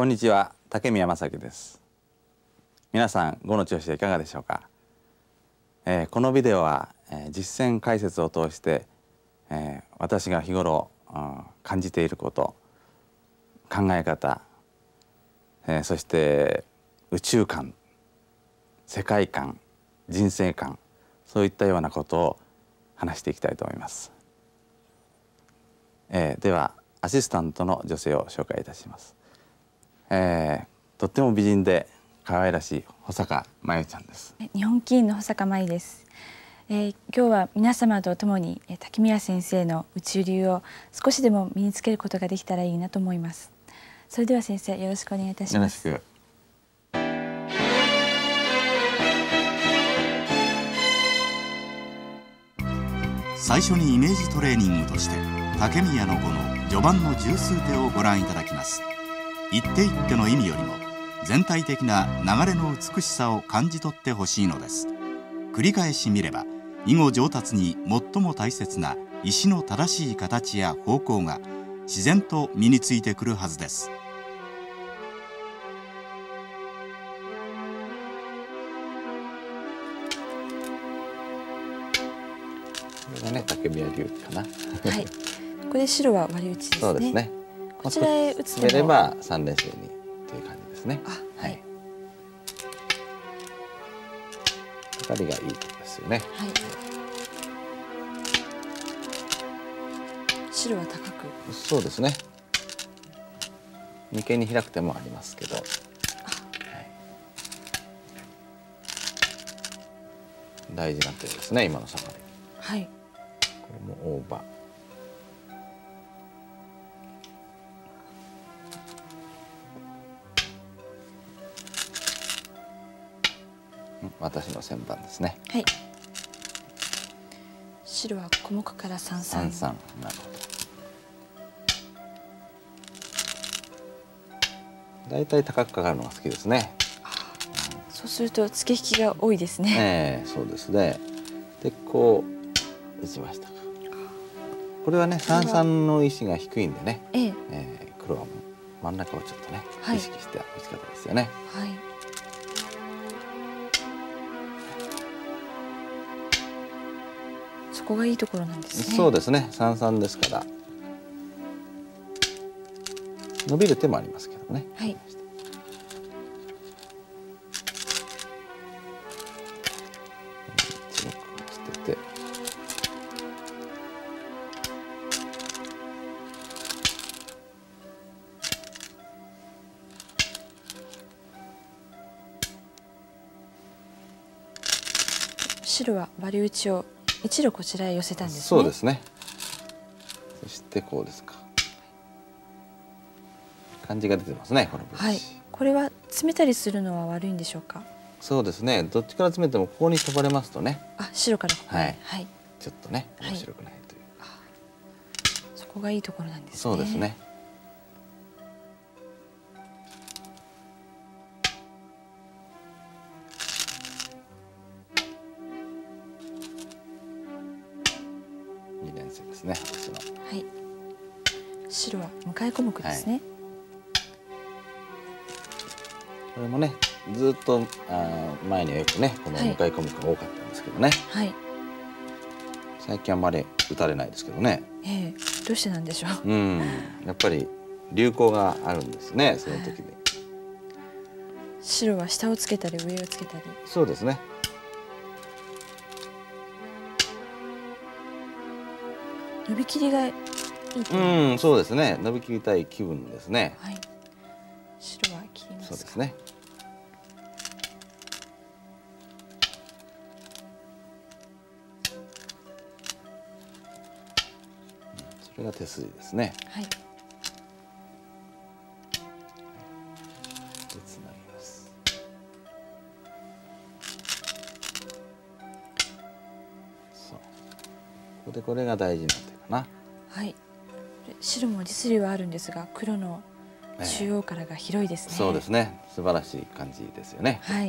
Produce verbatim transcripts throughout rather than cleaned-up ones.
こんにちは、竹宮正樹です。皆さん、碁の調子はいかがでしょうか。えー、このビデオは、えー、実践解説を通して、えー、私が日頃、うん、感じていること、考え方、えー、そして宇宙観、世界観、人生観、そういったようなことを話していきたいと思います。えー、ではアシスタントの女性を紹介いたします。えー、とっても美人で可愛らしい保坂真由ちゃんです。 日本棋院の保坂真由です。えー、今日は皆様と共に竹宮先生の宇宙流を少しでも身につけることができたらいいなと思います。それでは先生、よろしくお願いいたします。 よろしく。 最初にイメージトレーニングとして竹宮の碁の序盤の十数手をご覧いただきます。一手一手の意味よりも全体的な流れの美しさを感じ取ってほしいのです。繰り返し見れば囲碁上達に最も大切な石の正しい形や方向が自然と身についてくるはずです。 これがね、竹宮流かな。 はい。これ白は割り打ちですね。 そうですね。 こちらへ打つ手もれば三連星にという感じですね。 あ、はい。 光がいいですよね。 はい。白は高く。 そうですね。眉間に開く手もありますけど。はい、大事な手ですね、今のサガリ。 はい。 これもオーバー。私の先番ですね。 はい。白は小目から三三。 三三、なるほど。だいたい高くかかるのが好きですね。 うん、そうすると付け引きが多いですね。 ええ、そうですね。で、こう打ちましたか。これはね、三三の石が低いんでね。えええー、黒は真ん中をちょっとね、はい、意識して打ち方ですよね。 はい。そこがいいところなんですね。 そうですね。三三ですから。伸びる手もありますけどね。 はい。 一目捨てて。 白は割り打ちを一路こちらへ寄せたんですね。 そうですね。そしてこうですか。感じが出てますね、このブはい。これは詰めたりするのは悪いんでしょうか。 そうですね。どっちから詰めてもここに飛ばれますとね。 あ、白からここに。 はい。 はい。 ちょっとね、面白くないという。 はい、そこがいいところなんですね。 そうですね。二連星ですね。私の。 はい。白は向かい小目ですね。はい、 これもね、ずっとあ前にはよくね、この向かい小目が多かったんですけどね。はい。最近あんまり打たれないですけどね。 ええ、どうしてなんでしょう。 うん、やっぱり流行があるんですね、その時に。 白は下をつけたり上をつけたり。 そうですね。 伸びきりがいいと。 うん、そうですね。伸びきりたい気分ですね。 はい。白は切りますか。 そうですね。それが手筋ですね。はい。で、つなぎます。そう。ここでこれが大事な手かな。 はい。白も実利はあるんですが、黒の中央からが広いですね。 えー、そうですね。素晴らしい感じですよね。 はい。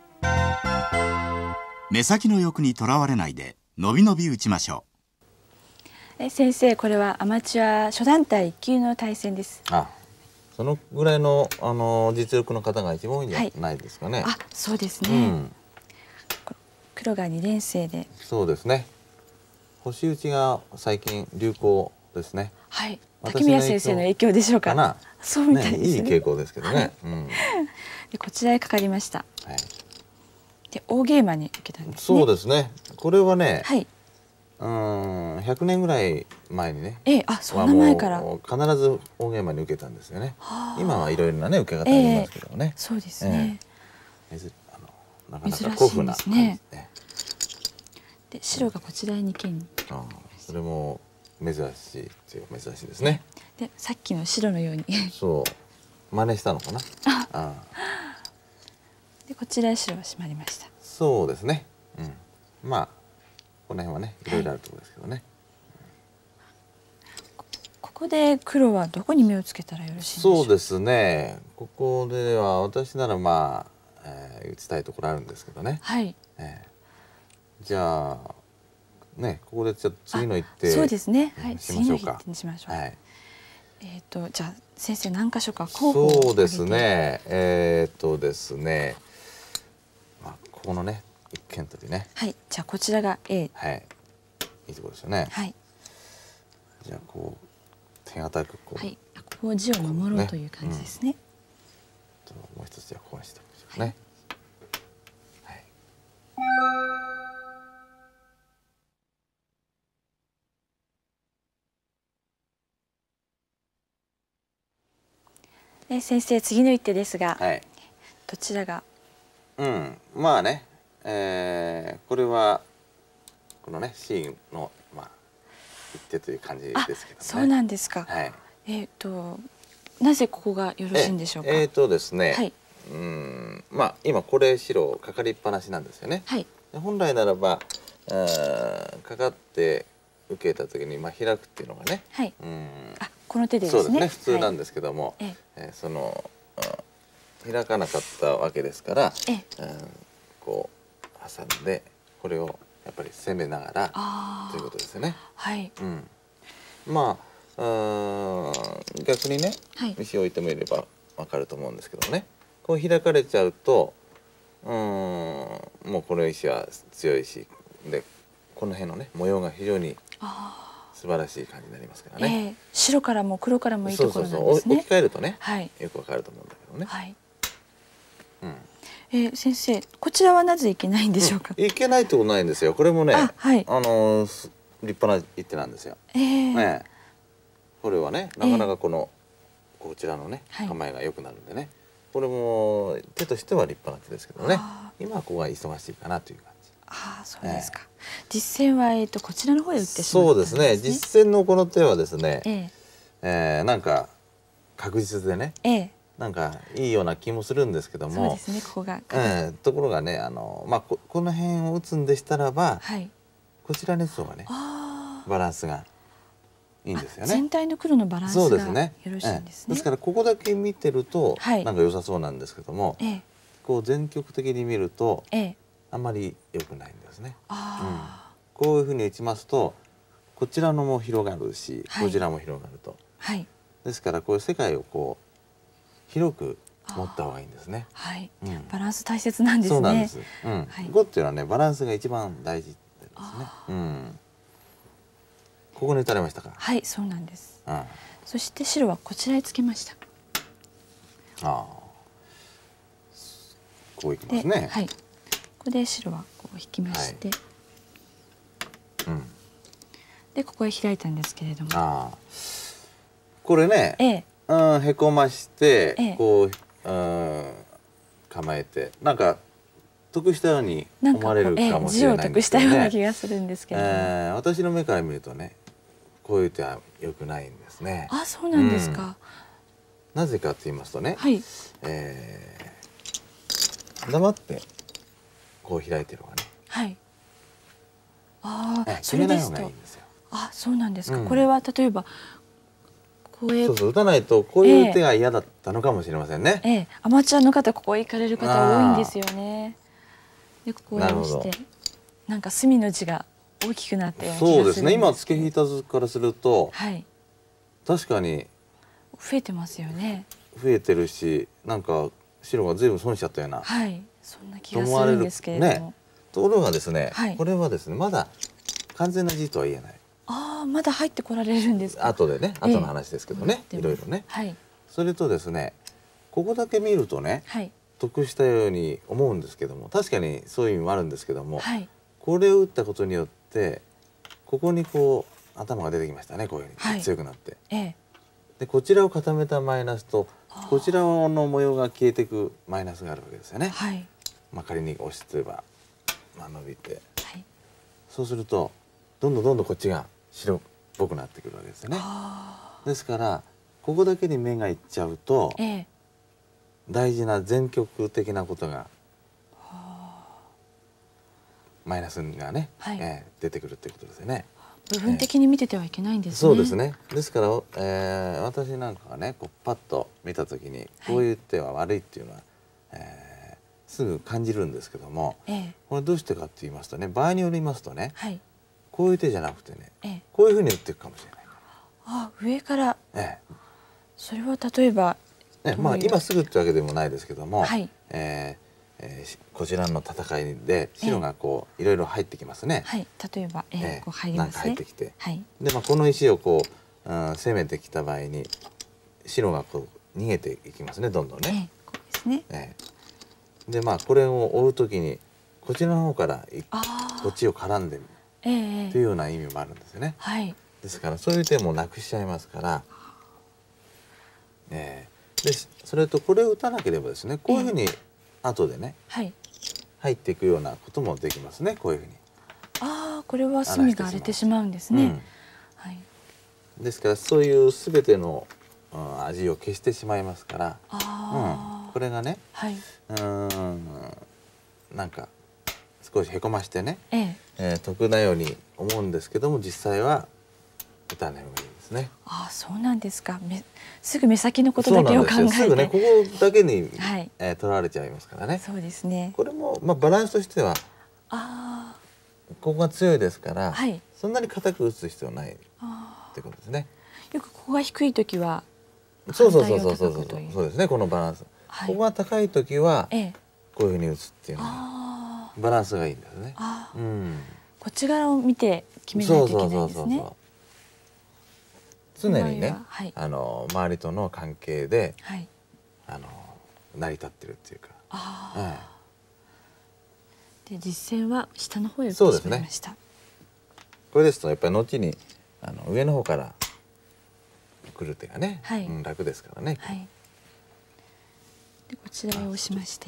目先の欲にとらわれないでのびのび打ちましょう。 え先生、これはアマチュア初段対いっ級の対戦です。 あ、 そのぐらいのあの実力の方が一番多いんじゃないですかね。 あ、そうですうね。 ん、 黒がにねん生で、 そうですね。星打ちが最近流行ですね。 はい。 私の竹宮先生の影響でしょうか。 かな。 そうみたいね、 ですね。 いい傾向ですけどね。 はいうん。 でこちらへかかりました。 はい。 で大ゲイマに受けたんですね。 そうですね。これはね、 はい。 うーん、ひゃくねんぐらい前にね。 ええ、あ、そんな前から。 はもう必ず大ゲイマに受けたんですよね。 はあ今はいろいろなね受け方ありますけどもね。 そうですね。 ええ、珍あのなかなか珍しい古風なですね感じね。 で白がこちらに剣に。 ああ、それも珍しいっていうか珍しいですね。 でさっきの白のようにそう真似したのかな。ああ、 でこちらへ白は締まりました。 そうですね。うん。まあこの辺はねいろいろあるところですけどね。 ここで黒はどこに目をつけたらよろしいんでしょう。 そうですね。ここでは私ならまあ、えー、打ちたいところあるんですけどね。 はい。 えー、じゃあね、ここでちょっと次の一手、 そうですね。はい。 しましょうか。 次の一手にしましょう。 はい。 えっとじゃあ先生何箇所か候補をそうですね。えー、っとですね。まあここのね一間取りね。 はい。じゃあこちらが A。 はい。いいところですよね。 はい。 じゃあこう手堅くこう。 はい。ここを地を守ろうという感じですね。 ともう一つじゃあここにしておきましょうね。はい。 で先生次の一手ですが、 はい。 どちらが。 うん、まあね、えー、これはこのねシーンのまあ一手という感じですけどね。 そうなんですか。 はい。 えっとなぜここがよろしいんでしょうか。 えー、とですね、 はい。 うん、まあ今これ白かかりっぱなしなんですよね。 はい。 で本来ならば、あーかかって受けた時にまあ開くっていうのがね、 はい。 うん、 あ、この手でですね。 そうですね、普通なんでですけども、 ええーその、うん、開かなかったわけですから、 えええ。 うん、こう挟んでこれをやっぱり攻めながらああ。 ということですよね。 はい。 うん、まあ、あ逆にね、 はい。 石を置いてもいればわかると思うんですけどね、こう開かれちゃうと、うん、もうこの石は強いしでこの辺のね模様が非常にあ素晴らしい感じになりますからあ。えね。 え、白からも黒からもいいところそうそうそう、 なんですね。 置き換えるとね、 はい。 よくわかると思うんだけどね。 はい。 うん、 えー、先生こちらはなぜいけないんでしょうか。 いけないってことないんですよ。これもね、 あ、はい。 あのー立派な一手なんですよ。 ええ。 ね、これはねなかなかこの、こちらのねはい構えが良くなるんでね、これも手としては立派な手ですけどね、 あ今はここが忙しいかなという感じ。 ああ、そうですか。実戦はえっとこちらの方へ打ってしまったんですね。 そうですね。実戦のこの手はですね、 えええー、なんか確実でね、 ええ。 なんかいいような気もするんですけども、 そうですね。ここが。 えー、ところがね、あのまあ こ, この辺を打つんでしたらば、 はい。 こちらの方がねああ。 バランスがいいんですよね。 全体の黒のバランスそうがですね。 よろしいんですね。 ええ、ですからここだけ見てると、 はいなんか良さそうなんですけども、 ええこう全局的に見るとええ。 あんまり良くないんですね。 ああ、 こういうふうに打ちますとこちらのも広がるし、 はいこちらも広がると。 はい。 ですからこういう世界をこう広く持った方がいいんですね。 はい。 うん、 バランス大切なんですね。 そうなんです。うん。 はい碁っていうのはねバランスが一番大事ですね。うん。ここに打たれましたか。 はい、そうなんです。 うん。あそして白はこちらへつけました。 あ。こういきまですね。 はい。ここで白はこう引きまして、 うん。 でここへ開いたんですけれども、 ああ。これね、 ええうん、へこまして、 ええこう、うん、構えて、なんか得したようになんかこう思われるええかもし字をれないんですけど得したようなね。 気がするんですけれども、 えー私の目から見るとね、こういう手は良くないんですね。 あ、そうなんですか。 なぜかと言いますとね、 はい。 えー黙ってこう開いてる方がね、 はい。ああ、 ええそれですと決めない方がいいん、ですよ。 あ、そうなんですか。 うんこれは例えばこういうそうそう、打たないとこういう手が嫌だったのかもしれませんね。 ええ、アマチュアの方ここへ行かれる方多いんですよね。でここへなるほど押して、なんか隅の字が大きくなったような気がするんそうですね。今けど付け引いた図からすると、 はい、 確かに増えてますよね。 増えてるし、なんか白が随分損しちゃったような、 はい、そんな気がするんですけれども、 ね、ところがですね、 はい、 これはですねまだ完全な地とは言えない。 ああ、まだ入ってこられるんですか。 後でね、後の話ですけどね、 ええ、 いろいろね、 はい、 それとですね、ここだけ見るとね、 はい、 得したように思うんですけども、確かにそういう意味もあるんですけども、 はい、 これを打ったことによってここにこう頭が出てきましたね、こういうふうに、はい、強くなって、 ええ、 でこちらを固めたマイナスとこちらの模様が消えていくマイナスがあるわけですよね。はい、まあ仮に押しとえば、まあ、伸びて、はい、そうするとどんどんどんどんこっちが白っぽくなってくるわけですよね。ですからここだけに目がいっちゃうと、ええ、大事な全局的なことがマイナスがね、はい、えー、出てくるっていうことですよね。 部分的に見ててはいけないんですね。 そうですね。ですから、えー、私なんかがねこうパッと見た時にこういう手は悪いっていうのは、はい、えー、すぐ感じるんですけども、ええ、これどうしてかって言いますとね、場合によりますとね、はい、こういう手じゃなくてね、ええ、こういうふうに打っていくかもしれない。 あ、上から、ええ、それは例えば、 ね、まあ今すぐってわけでもないですけども、はい、えーえー、こちらの戦いで白がこういろいろ入ってきますね。はい、 例えば、えーえー、こう入りますね。 なんか入ってきて、はい、でまあこの石をこう、うん、攻めてきた場合に白がこう逃げていきますね、どんどんね。えー、こうですね。えー、でまあこれを追うときにこちらの方からこっちを絡んでみる、えー、というような意味もあるんですよね。はい、ですからそういう手もなくしちゃいますから、えー、でそれとこれを打たなければですね、こういうふうに、えー後でね、はい、入っていくようなこともできますね、こういうふうに。 ああ、これは隅が荒れてしまうんですね。うん、 はい、ですからそういうすべての、うん、味を消してしまいますから、あ、うん、これがね、はい、うーんなんか少しへこましてね、えええー、得なように思うんですけども、実際は打たない方がいいですね。 ああ、そうなんですか。めすぐ目先のことだけを考えて、 すぐねここだけに、はい、えー、取られちゃいますからね。 そうですね。 これもまあバランスとしては、ああ、ここが強いですから、はい、そんなに硬く打つ必要ないってことですね。 よくここが低い時はそうそうそうそうそうそうそうですね、このバランス。はい、ここが高い時は、ええ、こういうふうに打つっていうのはバランスがいいんですね。あ、 うん、こっち側を見て決めないといけないんですね。 常にね、はい、あの周りとの関係で、はい、あの成り立ってるっていうか。あ、 はい、で実戦は下の方へ打ってしまいました。 ね、これですとやっぱり後にあの上の方から来る手がね、はい、うん、楽ですからね。はい、 でこちらへ押しまして、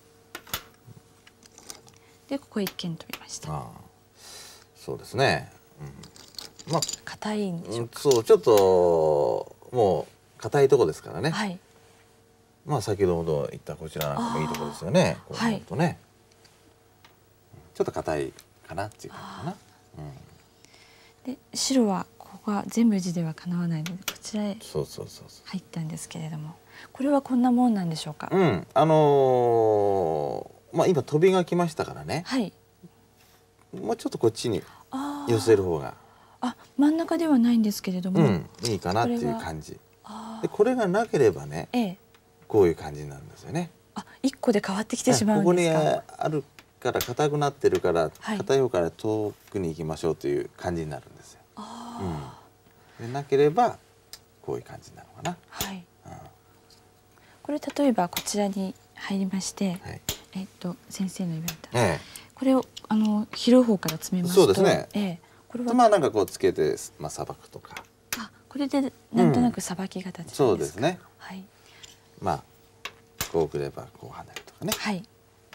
でここ一見取りました。あ、 そうですね。うん、まあ硬いんでしょうか。 そう、ちょっともう硬いとこですからね。はい、まあ先ほど言ったこちらなんかもいいところですよね。こうなるとね、はい、ちょっと硬いかなっていう感じかな。 うん、で白はここが全部地ではかなわないのでこちらへ入ったんですけれども、これはこんなもんなんでしょうか。 うん、あのー、まあ今飛びが来ましたからね。はい、もうちょっとこっちに寄せる方が。 あ、真ん中ではないんですけれども、うん、 いいかなっていう感じで、これがなければね、ええ、こういう感じになるんですよね。 あ、一個で変わってきてしまうんですか。 ここにあるから硬くなってるから、はい、硬い方から遠くに行きましょうという感じになるんですよ。あ、うん、でなければこういう感じなのかな。はい、うん、 これ例えばこちらに入りまして、はい、えっと先生の言われた、ええ、これをあの広い方から詰めますと、 そうですね。ええ、これはまあなんかこうつけてまあさばくとか。 あ、これでなんとなくさばき形なんですか。 そうですね。はい。まあこうくればこう跳ねるとかね。はい。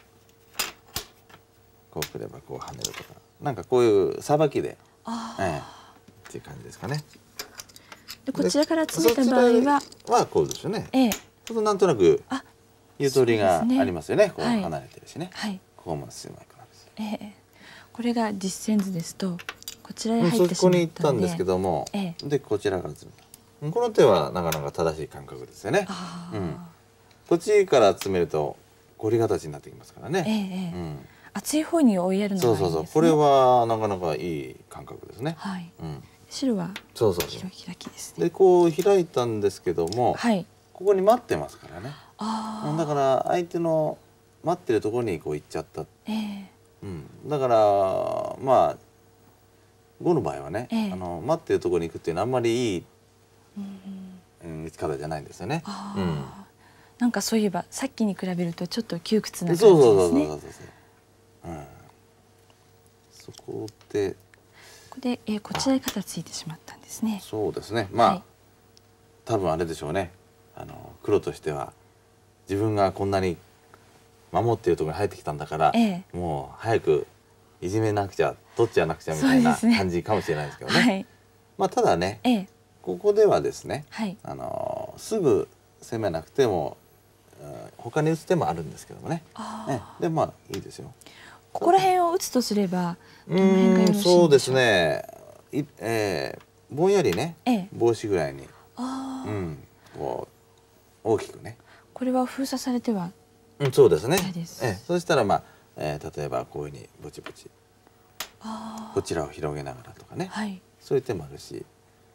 こうくればこう跳ねるとか、なんかこういうさばきで、あ、ええ、っていう感じですかね。 でこちらから詰めた場合ははこうですよね。ええ。そうするとなんとなくゆとりがありますよね。こう離れてるしね。はい。ここも狭くなるし。 ええ。これが実戦図ですと。こちらへ入ってしまったので、 そこに行ったんですけども、ええ、でこちらから詰めた。この手はなかなか正しい感覚ですよね。うん、こっちから詰めるとゴリ形になってきますからね。ええ、うん、 厚い方に追いやるのがいいですね。 そうそうそう、これはなかなかいい感覚ですね。はい。 うん、白はそうそうそう広い開きですね。 でこう開いたんですけども、はい、 ここに待ってますからね。 ああ、 だから相手の待ってるところにこう行っちゃった。 ええ、 うん、だからまあ碁の場合はね、 ええ、 あの待ってるところに行くっていうのはあんまりいい、 うんうん、 うん、打ち方じゃないんですよね。 ああ、 うん、 なんかそういえばさっきに比べるとちょっと窮屈な感じそうそうですね。 そうそうそうそう、うん、そこでここで、えー、こちらに肩ついてしまったんですね。 そうですね。まあ、 はい、 多分あれでしょうね。あの黒としては自分がこんなに守っているところに入ってきたんだから、 ええ、 もう早くいじめなくちゃ取っちゃなくちゃみたいな感じかもしれないですけどね。 はい、 まあただね、 ええ、 ここではですね、 はい、 あのすぐ攻めなくても、うん、他に打つ手もあるんですけどもね。ね、でまあいいですよ。 ここら辺を打つとすればどうの辺がよろしいんでしょう。 そうですね。い、えー、ぼんやりね、 ええ、 帽子ぐらいに、 ああ、 うん、こう大きくね。 これは封鎖されては、 うん、そうですね。 嫌です。 ええ、そうしたらまあ、えー、例えばこういうふうにぼちぼちあこちらを広げながらとかね、 はい、 そういう手もあるし、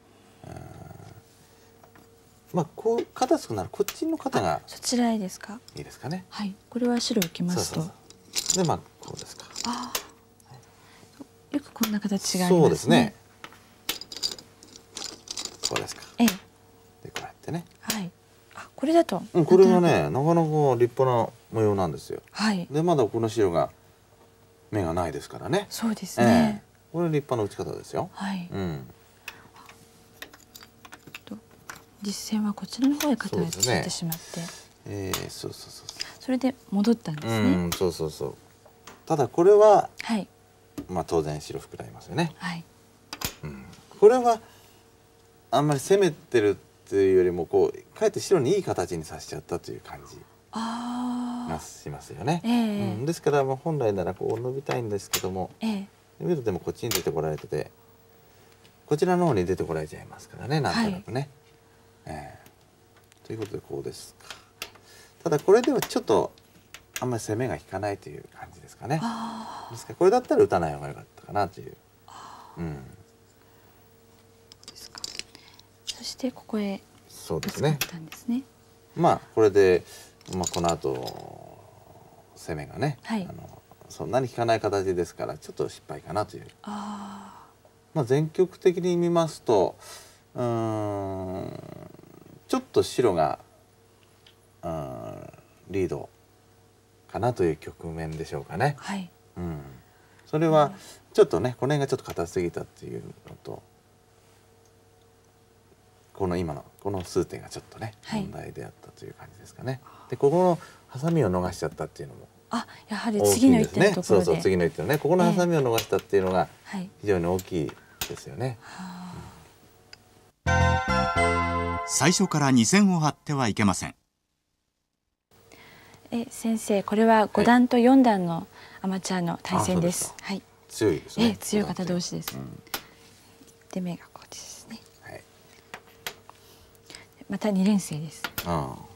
まあこう肩つくならこっちの肩がそちらへですか。 いいですかね。 はい、これは白浮きますと、 そうそうそう。でまあこうですか。 ああ、よくこんな形がありますね。 そうですね。こうですか。 ええ、 でこうやってね。 はい。あ、これだと。 うん、これがなんとなく。 ねなかなか立派な模様なんですよ。 はい。 でまだこの白が目がないですからね。 そうですえね。 え、これ立派な打ち方ですよ。 はい。 うん。 と実戦はこちらの方へ肩をついてしまって、 ええ、そうそうそうそれで戻ったんですそう。 ね。 うん、そうそうそう。ただこれははい。 まあ当然白膨らみますよね。 はい。 うん。これはあんまり攻めてるっていうよりもこうかえって白にいい形にさせちゃったという感じがああ。 しますよね。 ええうん、ですからまあ本来ならこう伸びたいんですけども、 ええ。 見るとでもこっちに出てこられてて、こちらの方に出てこられちゃいますからね、なんとなくね。はい、えー、ということでこうですか。ただこれではちょっとあんまり攻めが引かないという感じですかね。ですからこれだったら打たない方が良かったかなという。うん。 ですか。そしてここへそうですね。 たんですね。 まあこれで、まあ、この後攻めがね、 はい、 あのそんなに引かない形ですからちょっと失敗かなという。 あまあ全局的に見ますとうーんちょっと白がうんリードかなという局面でしょうかね。 はい、 うん、それはちょっとねこの辺がちょっと硬すぎたっていうのとこの今のこの数点がちょっとね、はい、問題であったという感じですかね。でここのハサミを逃しちゃったっていうのもあやはり次の一手のところで、 そうそう次の一手のねここのハサミを逃したっていうのがえー、 非常に大きいですよね。 はい、最初からに線を張ってはいけません。 え先生これはご段とよん段のアマチュアの対戦です。はい。 強いですね。 え強い方同士です。うん、で目がこっちですね。はい。またに連星です。ああ。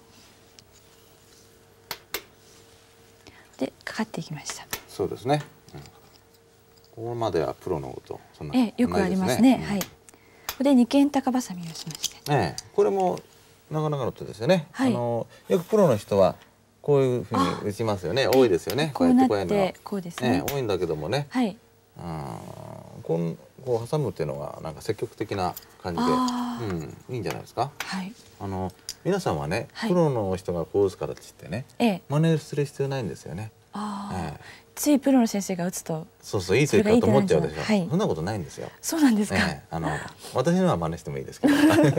でかかっていきました。 そうですね。うん、ここまではプロのことそんな、 ね、えよくありますね。うん、はい。ここで二間高ばさみをしまして。 ええ、これもなかなかの手ですよね。はい、あのよくプロの人はこういうふうに打ちますよね。多いですよね。 こうなってこうですね。 ね多いんだけどもね。 はい。 あこんこう挟むっていうのはなんか積極的な感じで、うんいいんじゃないですか。 はい。 あの皆さんはね、はい、プロの人がこう打つからって言ってね、ええ、真似する必要ないんですよね。あええ、ついプロの先生が打つと、 そうそういいというかと思っちゃうでしょ。はい、そんなことないんですよ。 そうなんですか。 ええ、あの私のは真似してもいいですけど。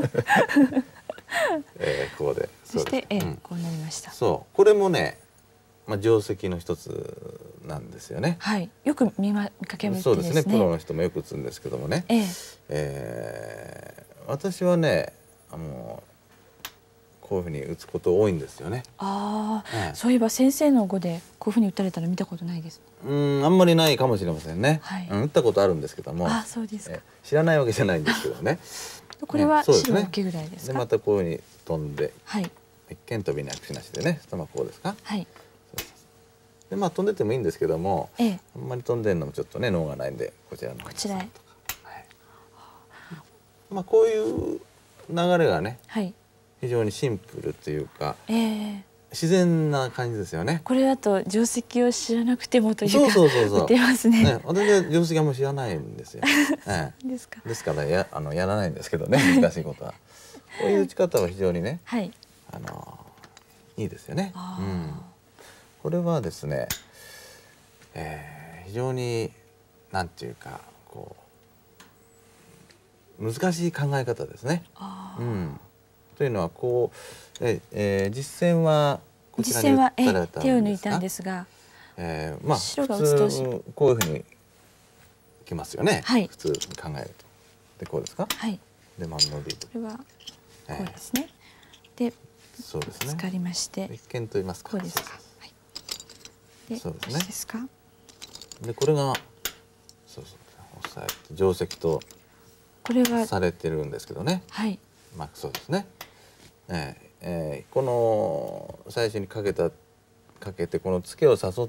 えー、こうでそして、えーうん、こうなりました。 そうこれもね、まあ、定石の一つなんですよね。 はい、よく見ま見かけますね。 そうですね。プロの人もよく打つんですけどもね。えーえー、私はね、あのこういうふうに打つこと多いんですよね。 ああ、えー、そういえば先生の碁でこういうふうに打たれたら見たことないです。 うんあんまりないかもしれませんね。はい、うん、打ったことあるんですけども。 あ、そうですか。 えー、知らないわけじゃないんですけどね。 これは白受けぐらいですか。 でまたこういうふうに飛んで、はい、一見飛びに握手なしでね、そのこうですか。はい。でまあ飛んでてもいいんですけども、ええ、あんまり飛んでるのもちょっとね脳がないんでこちらのこちらへ。はい、 まあこういう流れがね、はい、 非常にシンプルというか、 えー、 自然な感じですよね。 これだと定石を知らなくてもというか、 そうそうそうそう。 打てますね。 ね、私は定石あんまり知らないんですよ。ええ、 ですか。 ですからやあのやらないんですけどね、難しいことは。こういう打ち方は非常にね、 はい、 あのいいですよね。 あー、 うん、これはですね、えー、非常になんていうかこう難しい考え方ですね。 あー、 うん、というのはこう、ええー、実戦はこちらに実戦は打たれたんですか？ 手を抜いたんですが、 えー、まあ白が打つと普通こういうふうにきますよね。 はい、 普通に考えると。でこうですか？ はい。 で真ん伸び。 これはこうですね。えー、で、 そうですね。 つかりまして。 一見と言いますか。 こうですか。はい。で、 そうですね。 ですか。 でこれがそうそう押さえて定石とこれはされてるんですけどね。 はい。 まあそうですね。えーえー、この最初にかけたかけてこのツケを誘って、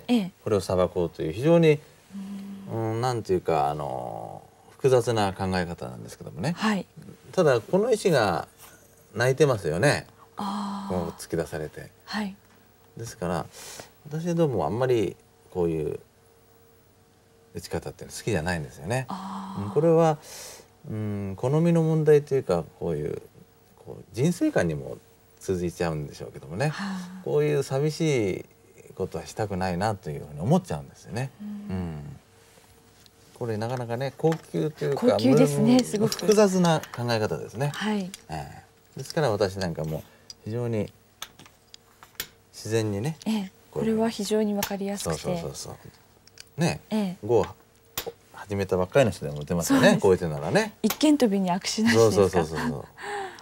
ええ、 これをさばこうという非常にうん、なんていうかあの複雑な考え方なんですけどもね。 はい。 ただこの石が泣いてますよね。 ああ。 こう突き出されて。 はい。 ですから私はどうもあんまりこういう打ち方っていうの好きじゃないんですよね。 あうん、これはうん好みの問題というかこういうこう人生観にも通じちゃうんでしょうけどもね。 はあ、 こういう寂しいことはしたくないなというふうに思っちゃうんですよね。うん、うん、これなかなかね高級というか高級ですね、すごく複雑な考え方ですね。 はい。 えー、ですから私なんかも非常に自然にね、 ええ、これは非常にわかりやすくて、 そうそうそうそうね、 ええ、 碁を始めたばっかりの人でも打てますよね。こういう手ならね。 一見飛びに悪手なしそうですか。 そうそうそうそう。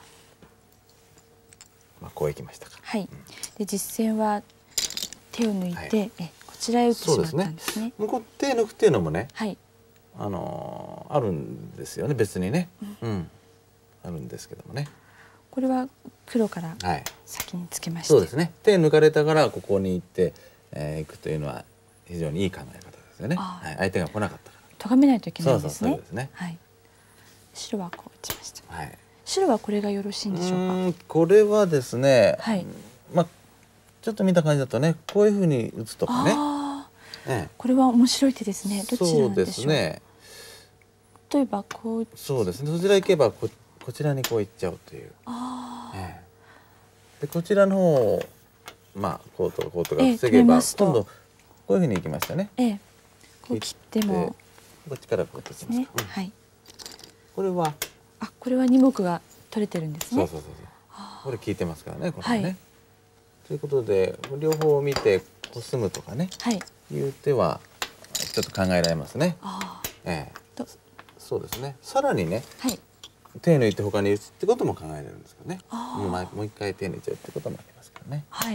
まあこういきましたか。 はい。 うん、 で実戦は手を抜いて、はい、えこちらへ打ってしまったんですね。 向こう手抜くっていうのもね、 はい、 あのー、あるんですよね別にね、うん、うん、あるんですけどもね。 これは黒からはい先につけまして、 そうですね。手抜かれたからここに行って、えー、行くというのは非常にいい考え方ですよね。はい、相手が来なかったから。 咎めないといけないんですね。 そうそうそうですね。 はい。白はこう打ちました。 はい。 白はこれがよろしいんでしょうか。 うんこれはですね、 はい。 まあちょっと見た感じだとね、こういうふうに打つとかね。 ああ、 ええ、 これは面白い手ですね。どちらなんでしょう。 そうですね。 例えばこう、 そうですね。そちら行けばここちらにこう行っちゃうという。 ああ、 ええ、でこちらの方をまあこうとかこうとか防げば、 ええ、 今度こういうふうに行きましたね。 ええ、こう切ってもこっちからこうときますね、 か。うん、 はい。 これはあ、これは二目が取れてるんですね。 そうそうそうそう。これ効いてますからね、これね。はい、ということで両方見てコスむとかね、はい、いう手はちょっと考えられますね。あ、ええ、とそうですね。さらにね、はい、手抜いて他に打つってことも考えられるんですけどね。もうもう一回手抜いちゃうってこともありますからね。はい。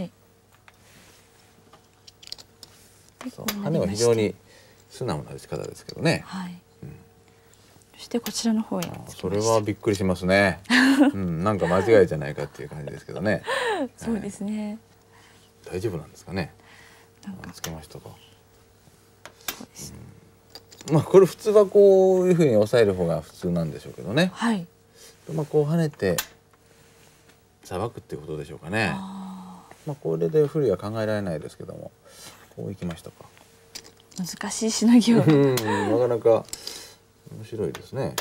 そう羽は非常に素直な打ち方ですけどね。はい。うん、そしてこちらの方へ。それはびっくりしますね。うん、なんか間違いじゃないかっていう感じですけどね。そうですね。大丈夫なんですかね。なんかつけましたか。そうですね。まあこれ普通はこういうふうに押さえる方が普通なんでしょうけどね。はい。まあこう跳ねてさばくっていうことでしょうかね。あ、まあこれで不利は考えられないですけども、こういきましたか。難しいしのぎを。なかなか面白いですね。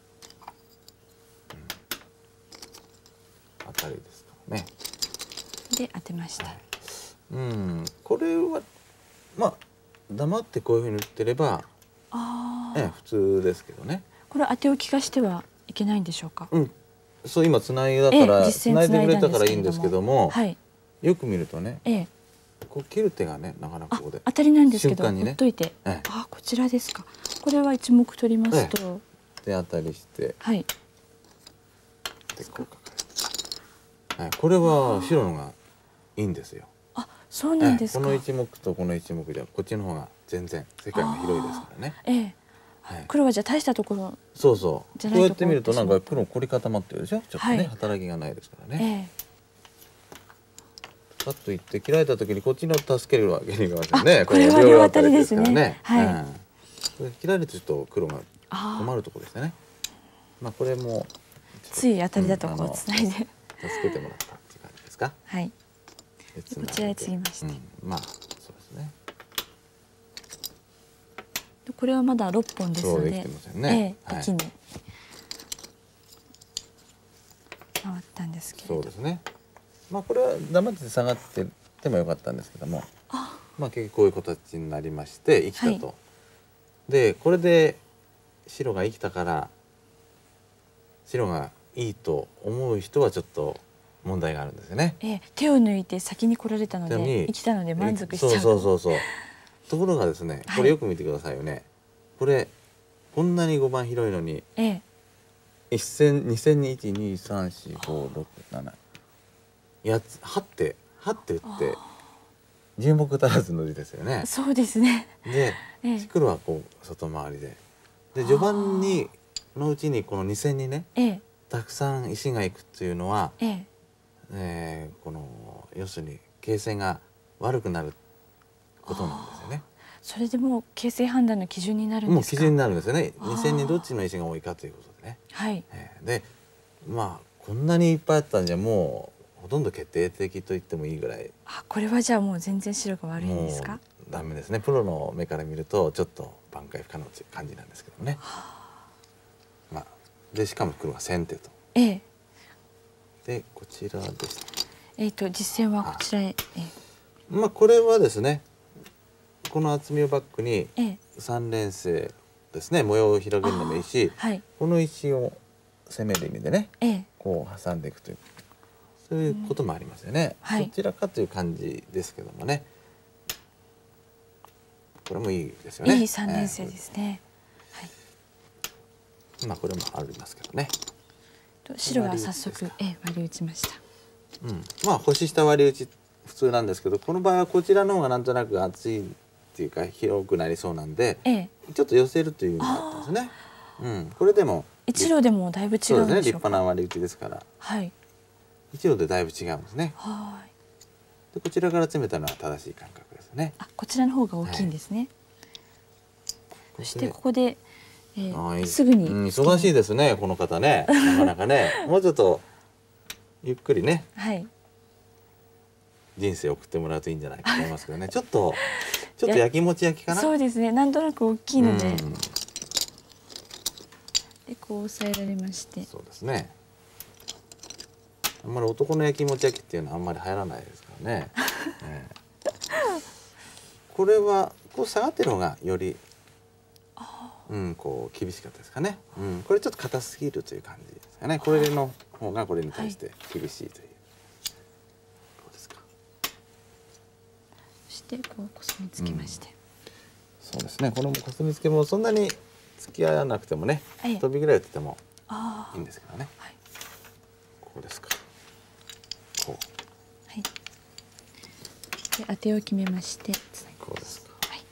当たりですからね。で当てました。はい、うん、これはまあ黙ってこういうふうに打ってれば、あ、ええ、普通ですけどね。これ当てを利かしてはいけないんでしょうか。うん、そう今つないだからつないでくれたからいいんですけども、はい、よく見るとね。ええ、こう切る手がねなかなかここで当たりなんですけど、ほっといて、ええ、あ、こちらですか。これは一目取りますと、ええ、で当たりして、はい、でこうかかる、はい、これは白のがいいんですよ。あ、そうなんですか。ええ、この一目とこの一目ではこっちの方が全然世界が広いですからね。ええ、はい、黒はじゃあ大したところ、そうそう、こうやって見るとなんか黒凝り固まってるでしょ。ちょっとね、はい、働きがないですからね。ええ、パッといって切られた時にこっちの助けるわけにいきませんね。これは両当たりですね。はい。うん、これ切られてると黒が困るところですね。まあこれもつい当たりだとこうつないで。 助けてもらったっていう感じですか。 はい。 でこちらへ継ぎまして、 うん、まあそうですね。 これはまだろっぽんですので、 そうできてませんね。 ええ、 はい、 一気に回ったんですけれど。 そうですね。まあこれは黙って下がっててもよかったんですけども、 あ、 まあ結局こういう形になりまして生きたと。 はい、 でこれで白が生きたから白がいいと思う人はちょっと問題があるんですよね。 ええ、手を抜いて先に来られたので生きたので満足しちゃう。 そうそうそうそう。ところがですね、これよく見てくださいよね。はい、これこんなにごばん広いのに、 ええ、 一線二線にいちにさんしごろくななやつはってはって打ってじゅう目足らずの字ですよね。 そうですね。 で、 ええ、 黒はこう外回りで、で序盤にのうちにこのに線にね、 ええ、 たくさん石がいくっていうのは、 ええ、 えー、この要するに形勢が悪くなることなんですよね。 それでもう形勢判断の基準になるんですか。 もう基準になるんですよね。に線にどっちの石が多いかということでね。 はい。 えー、でまあこんなにいっぱいあったんじゃもうほとんど決定的と言ってもいいぐらい。あ、 これはじゃあもう全然白が悪いんですか。 ダメですね。プロの目から見るとちょっと挽回不可能という感じなんですけどもね。まあでしかも黒が先手と。 ええ。 でこちらです。 えっと実戦はこちらへ。ええ、 まあこれはですね、この厚みをバックにええ、 三連星ですね、模様を広げるのもいいし、 はい、 この石を攻める意味でね、 ええ、 こう挟んでいくというそういうこともありますよね。 うん、はい、 どちらかという感じですけどもね。これもいいですよね。 いい三連星ですね。 えー、はい、まあこれもありますけどね。 白は早速ええ割り打ちました。 うん、まあ星下割り打ち普通なんですけど、この場合はこちらの方がなんとなく厚いっていうか広くなりそうなんで、 ええ、 ちょっと寄せるという意味があったんですね。うん、これでも一路でもだいぶ違うんでしょうか。 そうですね、立派な割り打ちですから。 はい。 一路でだいぶ違うんですね。 はい。 でこちらから詰めたのは正しい感覚ですね。 あ、こちらの方が大きいんですね。はい、そしてここで、えー、すぐに、 うん、忙しいですねこの方ね。なかなかね、もうちょっとゆっくりね。はい。人生を送ってもらうといいんじゃないかと思いますけどね。ちょっとちょっと焼きもち焼きかな。 そうですね。なんとなく大きいので、うん、でこう押さえられまして。 そうですね。あんまり男の焼きもち焼きっていうのはあんまり流行らないですからね。えー、これはこう下がってる方がより、うん、こう厳しかったですかね。うん、これちょっと硬すぎるという感じですかね。これの方がこれに対して厳しいという。 でこうこすりつけまして、うん、 そうですね。このこすりつけもそんなに付き合わなくてもね、ええ、飛びぐらい打っててもいいんですけどね。はい、こうですか。こう。 はい。で当てを決めまして、 こうですか。はい。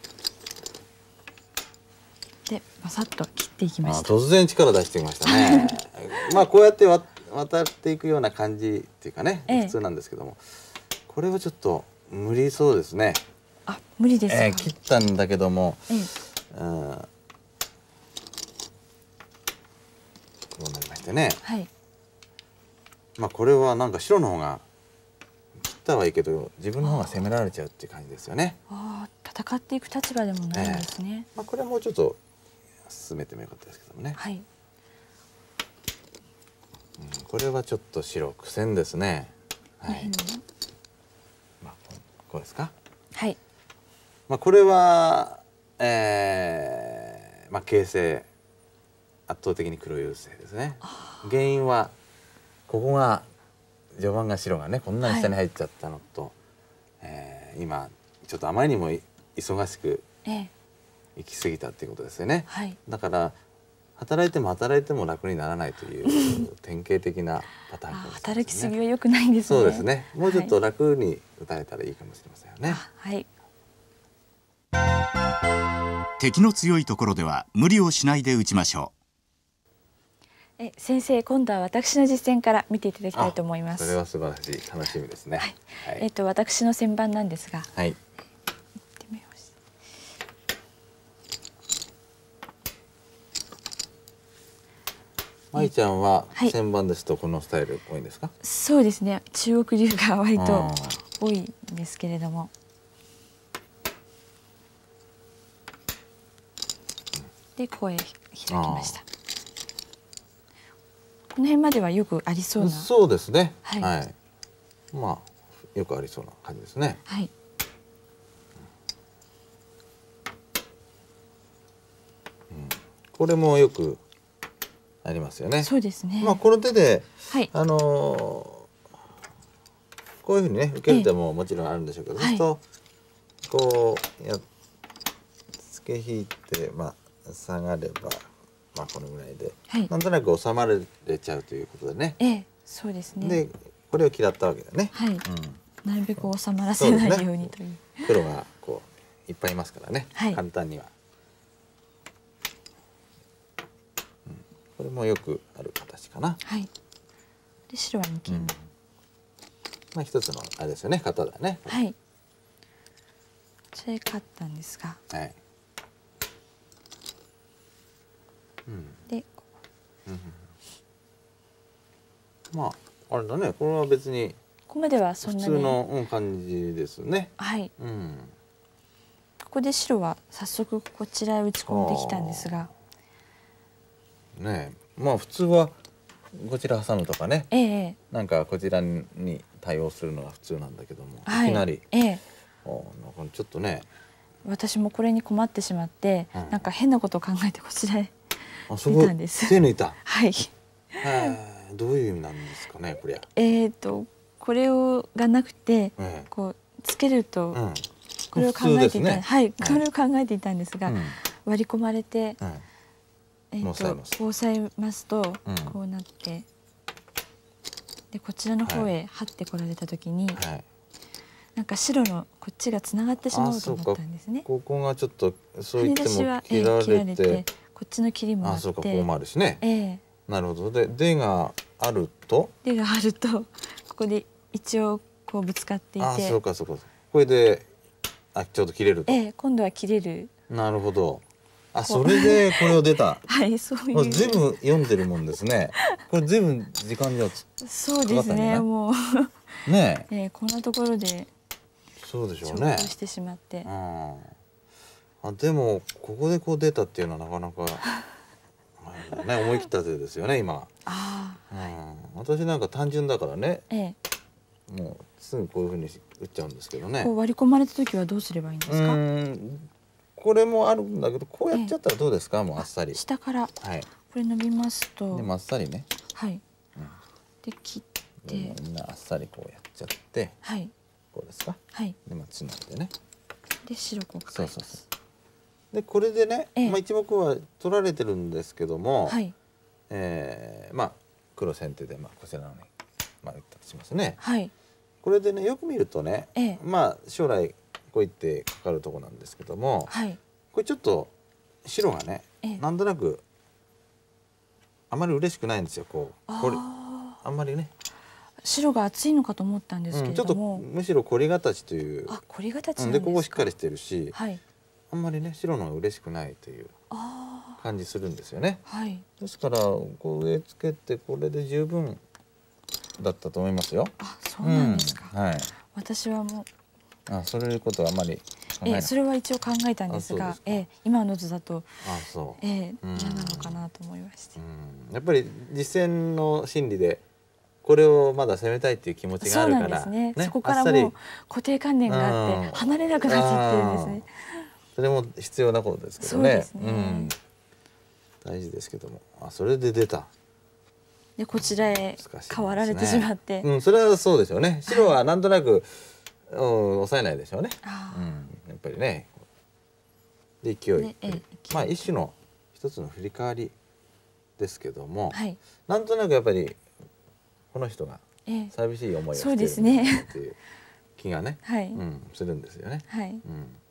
でバサッと切っていきました。 突然力出してきましたね。まあこうやってわ渡っていくような感じっていうかね、ええ、普通なんですけども、これはちょっと無理そうですね。 あ、無理ですか。 えー、切ったんだけども、ええ、うん、こうなりましてね。はい。まあこれはなんか白の方が切ったはいいけど自分の方が攻められちゃうっていう感じですよね。 ああ、戦っていく立場でもないんですね。 えー、まあこれはもうちょっと進めてもよかったですけどもね。はい。うん、これはちょっと白苦戦ですね。はい。まあこうですか。はい。まあこれは、えー、まあ形勢圧倒的に黒優勢ですね。原因はここが序盤が白がねこんなに下に入っちゃったのと、はい、えー、今ちょっとあまりにも忙しく行き過ぎたっていうことですよね。はい、だから働いても働いても楽にならないという典型的なパターンかもしれないですね。働きすぎは良くないんですね。そうですね。もうちょっと楽に打たれたらいいかもしれませんよね。はい。 敵の強いところでは無理をしないで打ちましょう。え先生、今度は私の実践から見ていただきたいと思います。 それは素晴らしい、楽しみですね。はいはい、えっと私の旋盤なんですが、はい、 舞ちゃんははい旋盤ですとこのスタイル多いんですか？ そうですね。中国流が割とあ多いんですけれども。で声開きました。この辺まではよくありそうな。 そうですね。 はいはい。まあよくありそうな感じですね。 はい。 これもよくありますよね。 そうですね。 まあこの手で、 はい。 あのーこういうふうにね受ける手ももちろんあるんでしょうけど、 ええそうするとこうやっつけ引いてまあ下がればまあこのぐらいで、 はい。 なんとなく収まれちゃうということでね。 ええ、そうですね。 でこれを嫌ったわけだね。 はい。 うん、 なるべく収まらせないようにという。 黒がこういっぱいいますからね、 はい簡単には、うん、これもよくある形かな。 はい。で白は二金。 うん、まあ一つのあれですよね、型だね。 はい。それ勝ったんですが。 はい。うん、 で、 うん、まああれだね、これは別にここまではそ普んなに。 通の、うん、感じですね。 はい。 うん。 ここで白は早速こちらへ打ち込んできたんですが。 ねえ、まあ普通はこちら挟むとかね、 ええ、 なんかこちらに対応するのが普通なんだけども、 はい、 いきなり、 ええ、 おなんかちょっとね、 私もこれに困ってしまって、 うん、 なんか変なことを考えてこちらへあそ出たんです。 手抜いた。 はい。 えー、どういう意味なんですかね、これ。 えっとこれをがなくて、ええ、こうつけると、うん、これを考えていた、ね、はい、これを考えていたんですが、うん、割り込まれて、うん、えー、とこう押さえますと、うん、こうなって、でこちらの方へ張ってこられた時に、はい、なんか白のこっちがつながってしまうと思ったんですね。 ここがちょっとそう言っても切られて、えー、切られてこっちの切りもあって、あ、 そうか、こうもあるしね。 えー、 なるほど。で、でがあると、 でがあるとここで一応こうぶつかっていて、 あ、そうかそうか。これであちょうど切れると。 ええ、今度は切れる。 なるほど。あ、それでこれを出た。 はい、そういう。 全部読んでるもんですね。これ全部時間じゃそうですね。もうねえー、こんなところで。 そうでしょうね。 してしまって。 うん。あ、でもここでこう出たっていうのはなかなかね、思い切った手ですよね今。 ああ、はい、 うん。私なんか単純だからね。 ええ。 もうすぐこういうふうに打っちゃうんですけどね。 こう割り込まれた時はどうすればいいんですか？ うん、これもあるんだけど、こうやっちゃったらどうですか？ええ、もうあっさり。 下から。はい。これ伸びますと。 でもあっさりね。 はい。うん、で切って。 みんなあっさりこうやっちゃって。 はい。 こうですか？はい。でまあつないでね。 で白こう。そうそうそう。 でこれでね、ええ、まあ一目は取られてるんですけども、はい、えー、まあ黒先手でまあこちらのね、まあ打ったとしますね。はい。これでねよく見るとね、ええ、まあ将来こういってかかるとこなんですけども、はい、これちょっと白がね、ええ、なんとなくあまり嬉しくないんですよ。こうこれあんまりね。 白が厚いのかと思ったんですけれども、 うん、ちょっとむしろ凝り形という。 あ、凝り形なんですか。 うん、でここしっかりしてるし、 はい、 あんまりね白の方が嬉しくないという感じするんですよね。はい、ですからこう上つけてこれで十分だったと思いますよ。 あ、そうなんですか。うん、はい。私はもう、あ、そういうことはあまりええ、それは一応考えたんですが、ええ、今の図だと、 あ、そう、 ええ、嫌なのかなと思いまして。 うん、やっぱり実戦の心理でこれをまだ攻めたいっていう気持ちがあるから、 そうなんですね。ね、そこからもう固定観念があって離れなくなっちゃってるんですね。 それも必要なことですけどね。ね、うん、大事ですけども、あ、それで出た。 でこちらへ変わられてしまって、 ね、うん、それはそうでしょうね。白はなんとなく、うん、抑えないでしょうね。うん、やっぱりね。で勢い、えまあ一種の一つの振り返りですけども、はい、なんとなくやっぱりこの人が寂しい思いをしているっていう気がね、はい、うん、するんですよね。はい、うん、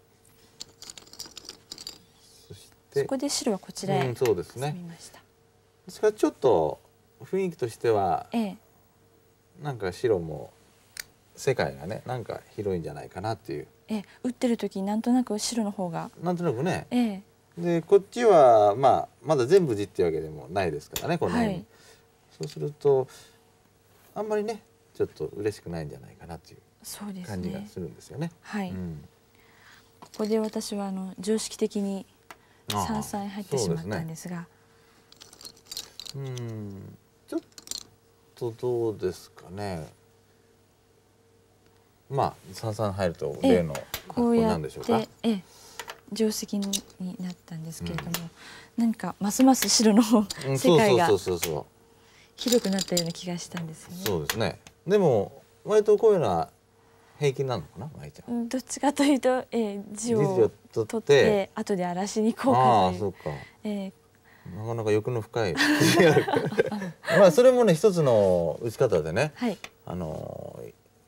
そしてそこで白はこちらへ、うん、そうですね。 ですからちょっと雰囲気としては、ええ、なんか白も世界がねなんか広いんじゃないかなっていう。 ええ、打ってる時なんとなく白の方がなんとなくね、ええ、 でこっちはまあまだ全部地っていうわけでもないですからねこの辺に、はい、そうするとあんまりねちょっと嬉しくないんじゃないかなっていう感じがするんですよね。 はい、うん、ここで私はあの常識的に三々に入ってしまったんですが、 う、ね、うんちょっとどうですかね。まあ三々入ると例の格好なんでしょうか。 ええ定石になったんですけれども、うん、何かますます白の世界が広くなったような気がしたんですよね。 そうですね。でも割とこういうのは平均なのかな、舞ちゃん。 どっちかというと、えー、字を取って後で荒らしに行こうかという。ああ、そうか。えー、なかなか欲の深いまあそれもね一つの打ち方でね、はい、あの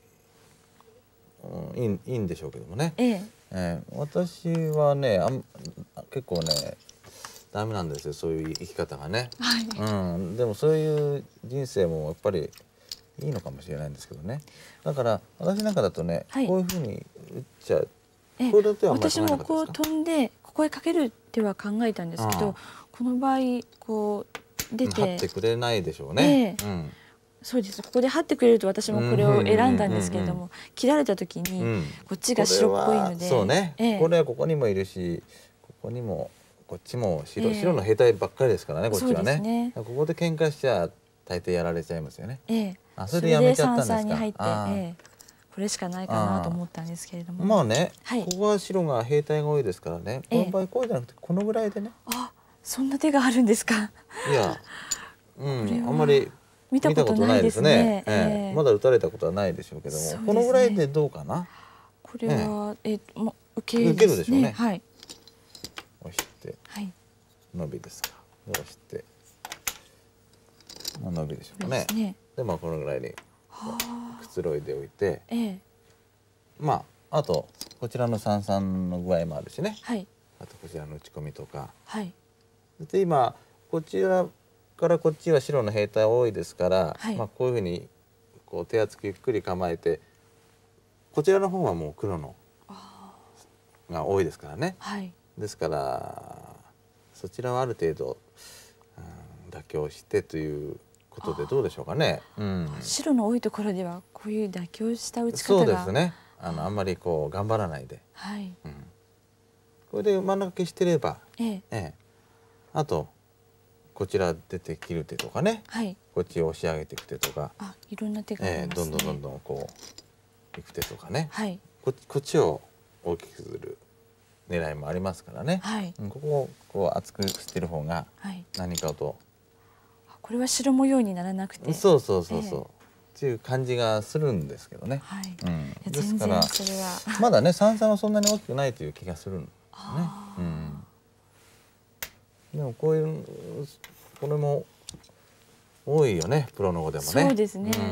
いいいいんでしょうけどもね。えええー、私はねあん結構ねダメなんですよそういう生き方がね、はい、うん、でもそういう人生もやっぱりいいのかもしれないんですけどね。だから私なんかだとね、はい、こういうふうに打っちゃう。 これだとは私もこう飛んでここへかけるっては考えたんですけど、この場合こう出て張ってくれないでしょうね。えーうんそうです。ここで張ってくれると私もこれを選んだんですけれども、切られた時にこっちが白っぽいので、 そうね、ええ、これはここにもいるしここにもこっちも白、ええ、白の兵隊ばっかりですからねこっちはね。ねここで喧嘩しちゃ大抵やられちゃいますよね。ええ、あそれでやめちゃったんですか。それで三々に入って、ええ、これしかないかなと思ったんですけれども、 まあね、はい、ここは白が兵隊が多いですからね、この場合こうじゃなくてこのぐらいでね、 ええ、あ、そんな手があるんですか。 いや、うん、あんまり見たことないですね。ええ、まだ打たれたことはないでしょうけども、ね、このぐらいでどうかな。 これは、ええ、え、ま、受けるでしょうね。受けるでしょうね。 はい。 押して、はい、伸びですか。押して、まあ、伸びでしょうかね。で, ねでまあこのぐらいにくつろいでおいて、ええ、まああとこちらの三々の具合もあるしね。はい。あとこちらの打ち込みとか。はい。で今こちらからこっちは白の兵隊多いですから、はい、まあこういうふうにこう手厚くゆっくり構えて、こちらの方はもう黒のが多いですからね、はい、ですからそちらはある程度、うん、妥協してということでどうでしょうかね。うん、 白の多いところではこういう妥協した打ち方が、 そうですね、あのあんまりこう頑張らないで、はい、うん、これで真ん中消してれば、ええええ、あとこちら出て切る手とかね、はい、こっちを押し上げていく手とか、 あ、いろんな手がありますね。 えー、どんどんどんどんこういく手とかね、はい、こ, こっちを大きくする狙いもありますからね、はい、ここをこう厚くしてる方が何かと、はい、 これは白模様にならなくて、 そうそうそうそう、えー、っていう感じがするんですけどね、はい、うん、ですからそれはまだね三々はそんなに大きくないという気がするんですね。うん、でもこういうこれも多いよね、プロの方でもね。 そうですね。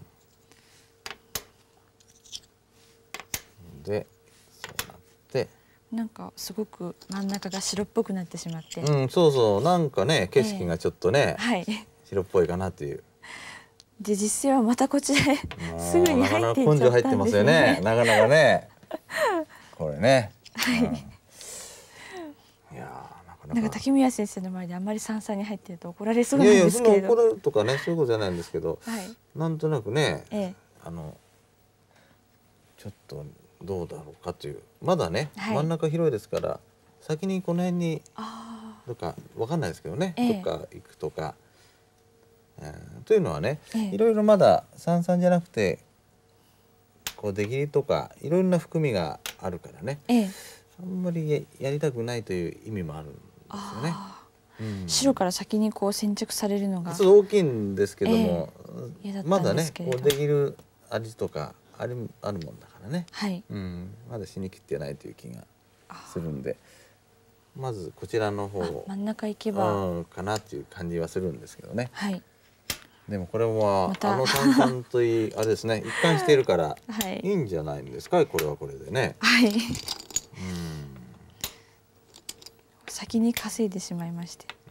うん、でそうなってなんかすごく真ん中が白っぽくなってしまって、 うん、そうそう、なんかね景色がちょっとね、えー、はい、白っぽいかなっていう。 で実際はまたこっちですぐに入っていっちゃったんですね。 根性入ってますよね。なかなかね。これね。 はい。うん、いやなんか竹宮先生の前であんまり三々に入ってると怒られそうなんですけど。いやいや、 その怒られるとかね、そういうことじゃないんですけど、はい、なんとなくね、ええ、あのちょっとどうだろうかという、まだね、はい、真ん中広いですから先にこの辺にどっかわかんないですけどね、ええ、どっか行くとか、えー、というのはね、ええ、いろいろまだ三々じゃなくてこう出切りとかいろんな含みがあるからね、ええ、あんまり や, やりたくないという意味もあるんですよね。うん、 白から先にこう先着されるのがそう大きいんですけども、えー、まだねこうできる味とかあるあるもんだからね、はい、うん、まだ死にきってないという気がするんで、まずこちらの方を真ん中行けば、 うん、かなっていう感じはするんですけどね。はい、でもこれは、ま、あの三々といいあれですね、一貫しているからいいんじゃないんですか、これはこれでね。はい。うん。 先に稼いでしまいまして、 うん、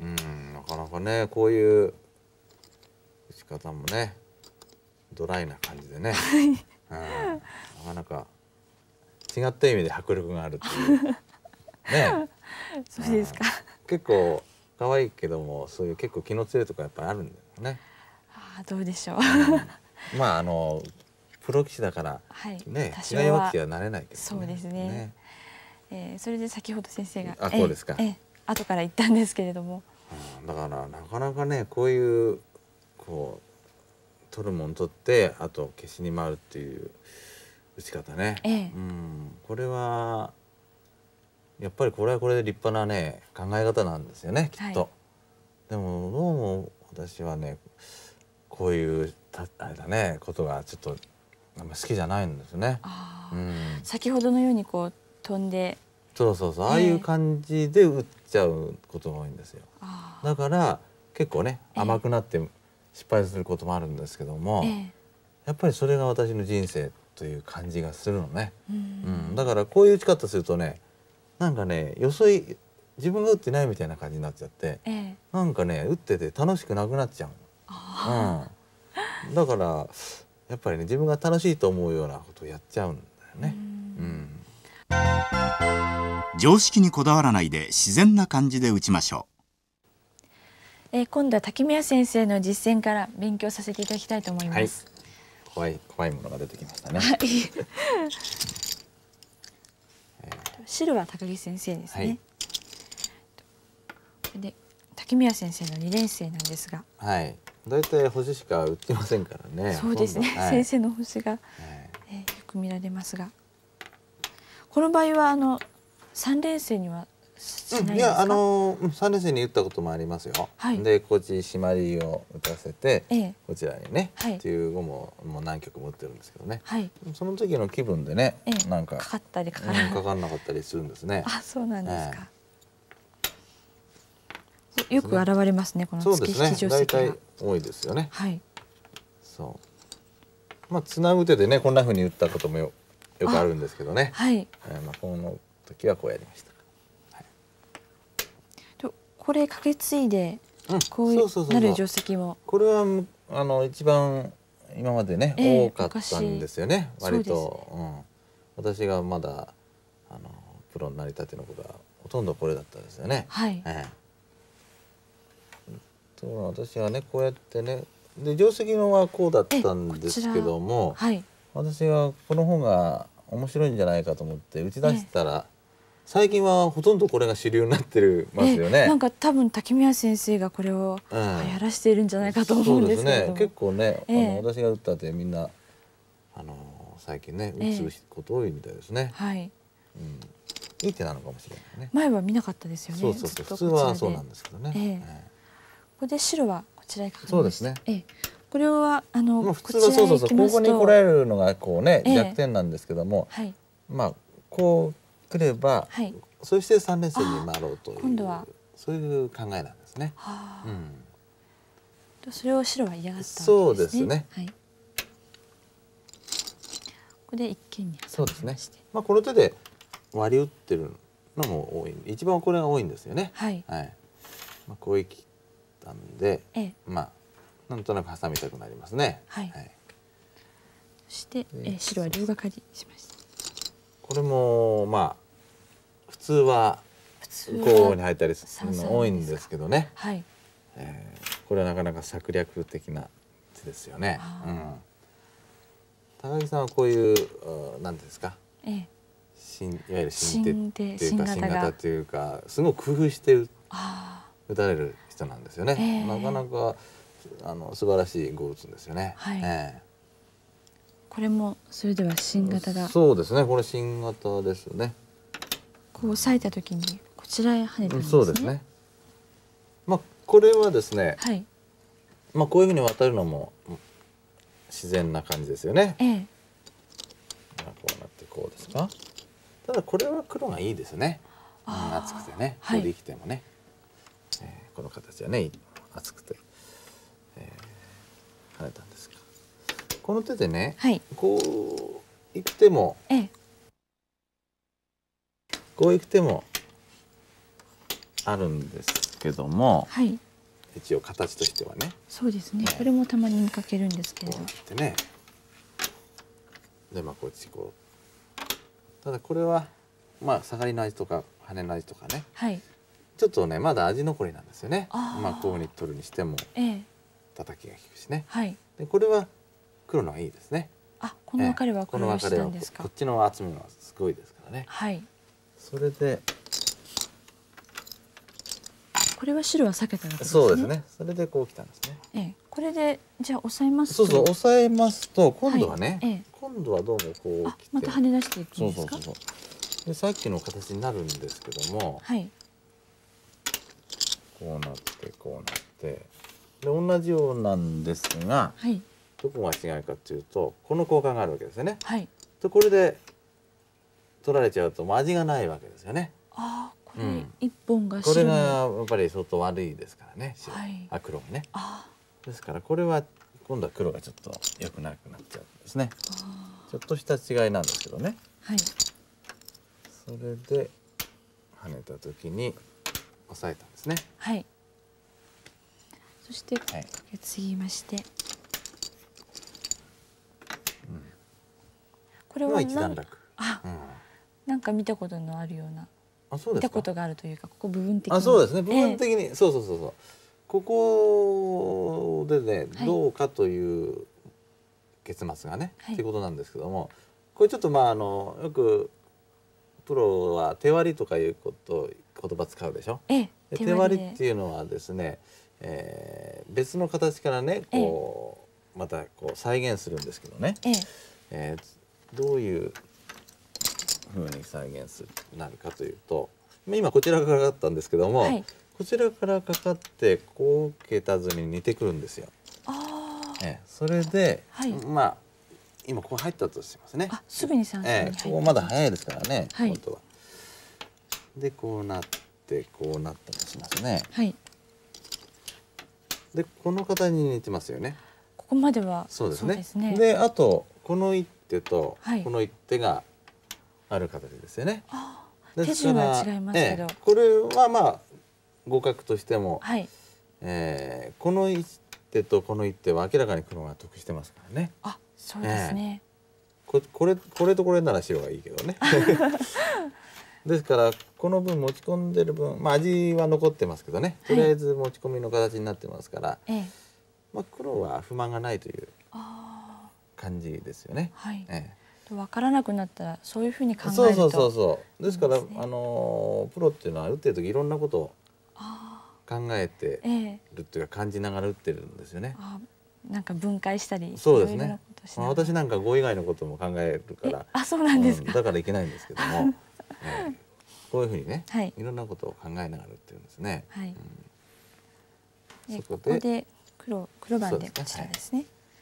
なかなかねこういう打ち方もねドライな感じでね、うん、なかなか違った意味で迫力があるっていうね。 そうですか。 結構可愛いけども、そういう結構気の強いとこやっぱりあるんだよね。 ああ、どうでしょう。 うん、まああのプロ棋士だからはい、 ね、 多気が弱少は気はなれないけどね。 そうですね。 ね、 えー、それで先ほど先生が、 あ、こうですか。 えーえー、後から言ったんですけれども、 うん、だからなかなかね、こういうこう取るもん取ってあと消しに回るっていう打ち方ね、 ええ、 うん、これはやっぱりこれはこれで立派なね考え方なんですよね、きっと。はい、でもどうも私はね、こういうたあれだねことがちょっとあんま好きじゃないんですね。 あ、 うん、 先ほどのようにこう飛んで、 そうそうそう、ああいう感じで打っちゃうことが多いんですよ。だから結構ね甘くなって失敗することもあるんですけども、ええ、やっぱりそれが私の人生という感じがするのね。うん、うん、だからこういう打ち方するとね、なんかねよそい自分が打ってないみたいな感じになっちゃって、ええ、なんかね打ってて楽しくなくなっちゃう。うん、だからやっぱりね自分が楽しいと思うようなことをやっちゃうんだよね。うん、 常識にこだわらないで自然な感じで打ちましょう。 えー、今度は竹宮先生の実践から勉強させていただきたいと思います。 はい、怖い怖いものが出てきましたね。 白は高木先生ですね。はい、で竹宮先生のにねん生なんですが、 はい、だいたい星しか打ってませんからね。 そうですね。はい、先生の星が、はい、えー、よく見られますが、この場合はあの三連星にはしないんですか？うん、いや、 あの三連星に打ったこともありますよ。はい、でこっち締まりを打たせて、ええ、こちらにね、はい、っていう碁ももう何局も打ってるんですけどね。はい、その時の気分でね、ええ、なんかかかったりかからなかかんなかったりするんですね。 あ、そうなんですか。ええ、よく現れますね、この月引き定石が。 大体多いですよね。 はい。 そう。まあつなぐ手でねこんな風に打ったこともよよくあるんですけどね。はい。えー、まあこの時はこうやりました。はい、 とこれかけ継いでこうなる定石も。 これはあの一番今までね、えー、多かったんですよね。割と、うん、私がまだあのプロになりたての頃はほとんどこれだったですよね。はい。えー私はねこうやってねで定石のはこうだったんですけども、はい、私はこの方が面白いんじゃないかと思って打ち出したら、最近はほとんどこれが主流になってるますよね。 なんか多分竹宮先生がこれをやらしているんじゃないかと思うんですけども、 そうですね、結構ね、あの私が打ったってみんなあの最近ね打つこと多いみたいですね。はい、うん、いい手なのかもしれないね。 前は見なかったですよね。 そうそうそう、普通はそうなんですけどね。ええ、ここで白はこちらへかかりました。 そうですね。 ええ、これはあの、 まあ、普通はそうそうそう、ここに来られるのがこうね、ええ、弱点なんですけども、はい、まあこう来れば、はい、そして三連星に回ろうという今度はそういう考えなんですね。はあ、 うん、それを白は嫌がったわけですね。 そうですね。はい、ここで一間に挟みまして、 そうですね。まあこの手で割り打ってるのも多い、一番これが多いんですよね。はい。はい、まあこういうなんで、ええ、まあなんとなく挟みたくなりますね。はい。はい、 そして、えー、白は両がかりしました。 これもまあ普通はこうに入ったりするの多いんですけどね。はい。えー、これはなかなか策略的な手ですよね。うん。高木さんはこういうなんですか。ええ。新いわゆる新手っていうか新型っていうかすごく工夫して打たれる人なんですよね。えー、なかなかあの素晴らしい碁を打つんですよね。はい、えー、 これもそれでは新型が。 そうですね。これ新型ですね。 こう押さえた時にこちらへ跳ねたんですね。 そうですね。まあこれはですね。はい。まあこういうふうに渡るのも自然な感じですよね。ええー。まあこうなってこうですか。ただこれは黒がいいですね。うん、厚くてね。これで生きてもね。えー、この形はね厚くて、えー、跳ねたんですが、この手でね、はい、こういく手も、ええ、こういく手もあるんですけども、はい、一応形としてはね。 そうですね。これもたまに見かけるんですけれど。 こうやってね。でまあこっちこう。ただこれはまあ下がりの味とか跳ねの味とかね、 はい。 ちょっとねまだ味残りなんですよね。 あーまあこういうふうに取るにしてもええ。 叩きが効くしね。 はい。 でこれは黒のがいいですね。 あ、この別れはこれをしたんですか。 こっちの厚みがすごいですからね。 はい。 それでこれは白は避けたわけですね。 そうですね。それでこうきたんですね。 ええ。これでじゃあ押さえますと。 そうそう、押さえますと今度はね、 はいええ今度はどうもこうあ、 来て、 また跳ね出していくそんですか。 うそうそうそう。でさっきの形になるんですけども、 はい。 こうなってこうなってで同じようなんですが、 はい。 どこが違うかというとこの交換があるわけですよね。 はい。 でこれで取られちゃうともう味がないわけですよね。 ああ、これうん一本がこれ白の。 がやっぱり相当悪いですからね。白はいあ黒がね。 あですからこれは今度は黒がちょっと良くなくなっちゃうんですね。 あ。 ちょっとした違いなんですけどね。 はい。 それで跳ねた時に押さえたんですね。 はい。そしてはいかけ継ぎまして、これこれははなん一段落。 あ、 うん、 なんか見たことのあるような、 あ、そうですか。 見たことがあるというか、ここ部分的に。 あ、そうですね。部分え的に、そうそうそうそう。ここでね、 はいどうかという結末がね、 はいっていうことなんですけども、これちょっとまああのよくプロは手割りとかいうこと言葉使うでしょ。 ええで手割りっていういうのはですね、えー別の形からねこう、またこう再現するんですけどね、 えええーどういうふうに再現するなるかというと、まあ今こちらからかかったんですけども、 はいこちらからかかってこう受けた図に似てくるんですよ。 ああ、 ええそれで、 はいまあ今ここ入ったとしますね。 あ、すぐに三線に入って、 ええここまだ早いですからね、 はい本当は。でこうなってこうなったとしますね。 はい。 でこの形に似てますよね。 ここまではそうですね。 そうですね。 であとこの一手とはいこの一手がある形ですよね。 ああ、 です手順は違いますけど、 ええこれはまあ互角としても、 はい。 えーこの一手とこの一手は明らかに黒が得してますからね。 あ、そうですね。 ここれこれとこれなら白がいいけどね。ですからこの分持ち込んでる分、まあ味は残ってますけどね。とりあえず持ち込みの形になってますから、 ええまあ黒は不満がないというあ感じですよね。 あ、はい。 えと分からなくなったらそういうふうに考え、 えると。 そうそうそうそう。ですからそうですねあのープロっていうのは打ってる時いろんなことをあ考えてあ、ええるっていうか感じながら打ってるんですよね。 ああ、なんか分解したり、 そうですねいろいろなことしまあ、 ながら私なんか語以外のことも考えるかえら、 あ、そうなんですか。 うんだからいけないんですけども、ええこういうふうにね、 はいいろんなことを考えながら打ってるんですね。 はい。でそこでここで黒黒番でこそうですねちらですね。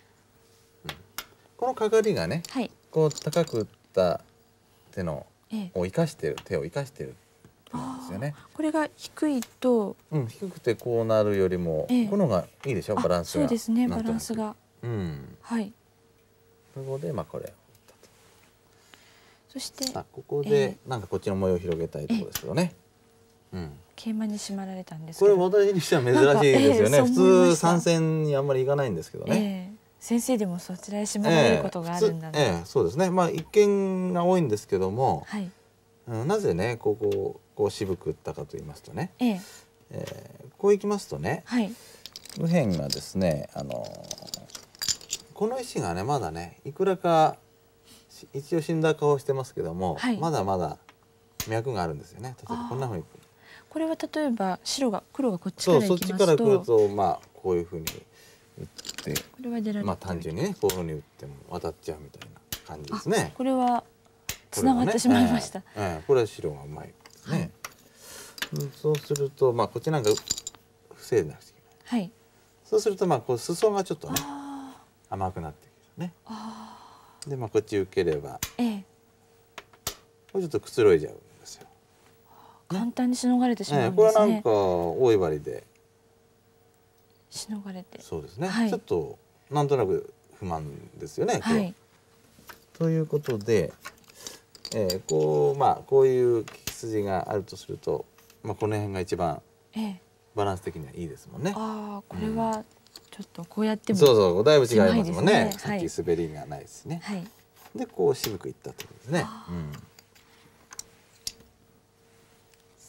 このかかりがね、 はい。 こう高く打った手のええを生かしてる手を生かしてる手なんですよね。 これが低いと、 うん、低くてこうなるよりも、 ええこの方がいいでしょ、バランあ、 スが。 そうですね、バなんとなくランスが。 うん。 はい。 そこでまあこれを打っそしてたと。さあここえでなんかこっちの模様を広げたいところですけどね。うん。 桂馬に締まられたんですこれけど。 私にしては珍しいですよね。 なんかええ普そう思いました通参戦にあんまり行かないんですけどね。 ええ先生でもそちらへ締まられることがあるんだな。 ええ普通ええそうですね。まあ一見が多いんですけども、 はい。 うん、なぜねこうこうこう渋く打ったかと言いますとね、 えええーこういきますとね、 はい。 右辺がですね、あのーこの石がねまだねいくらかし一応死んだ顔してますけども、 はいまだまだ脈があるんですよね。例えばこんなふうにこれは例えば白が黒がこっちかそうそっら行きまちから来るすと、 とまあこういうふうに打って。 これは出られてまあ単純にねこういうふうに打っても渡っちゃうみたいな感じですね。 これはこれはねつながってしまいました。 ええええこれは白がうまいですね。うんそうするとまあこっちなんか防いでなくちゃいけない。 はい。 そうするとまあこう裾がちょっとねあ甘くなってくるね。 あ、あでまあこっち受ければあ、ええこれちょっとくつろいじゃうんですよ。 簡単にしのがれてしまええうんですねこれはなんか。大いばりでしのがれて。 そうですね、 はいちょっとなんとなく不満ですよね。これはい。 ということで、えーこうまあこういう利き筋があるとすると、まあ、この辺が一番ええバランス的にはいいですもんね。 ああ、これはちょっとこうやっても。 そうそうだいぶ違いますもんね。 狭いですねさっき滑りがないですね。 はい。 でこう渋くいったってことですね。 あうん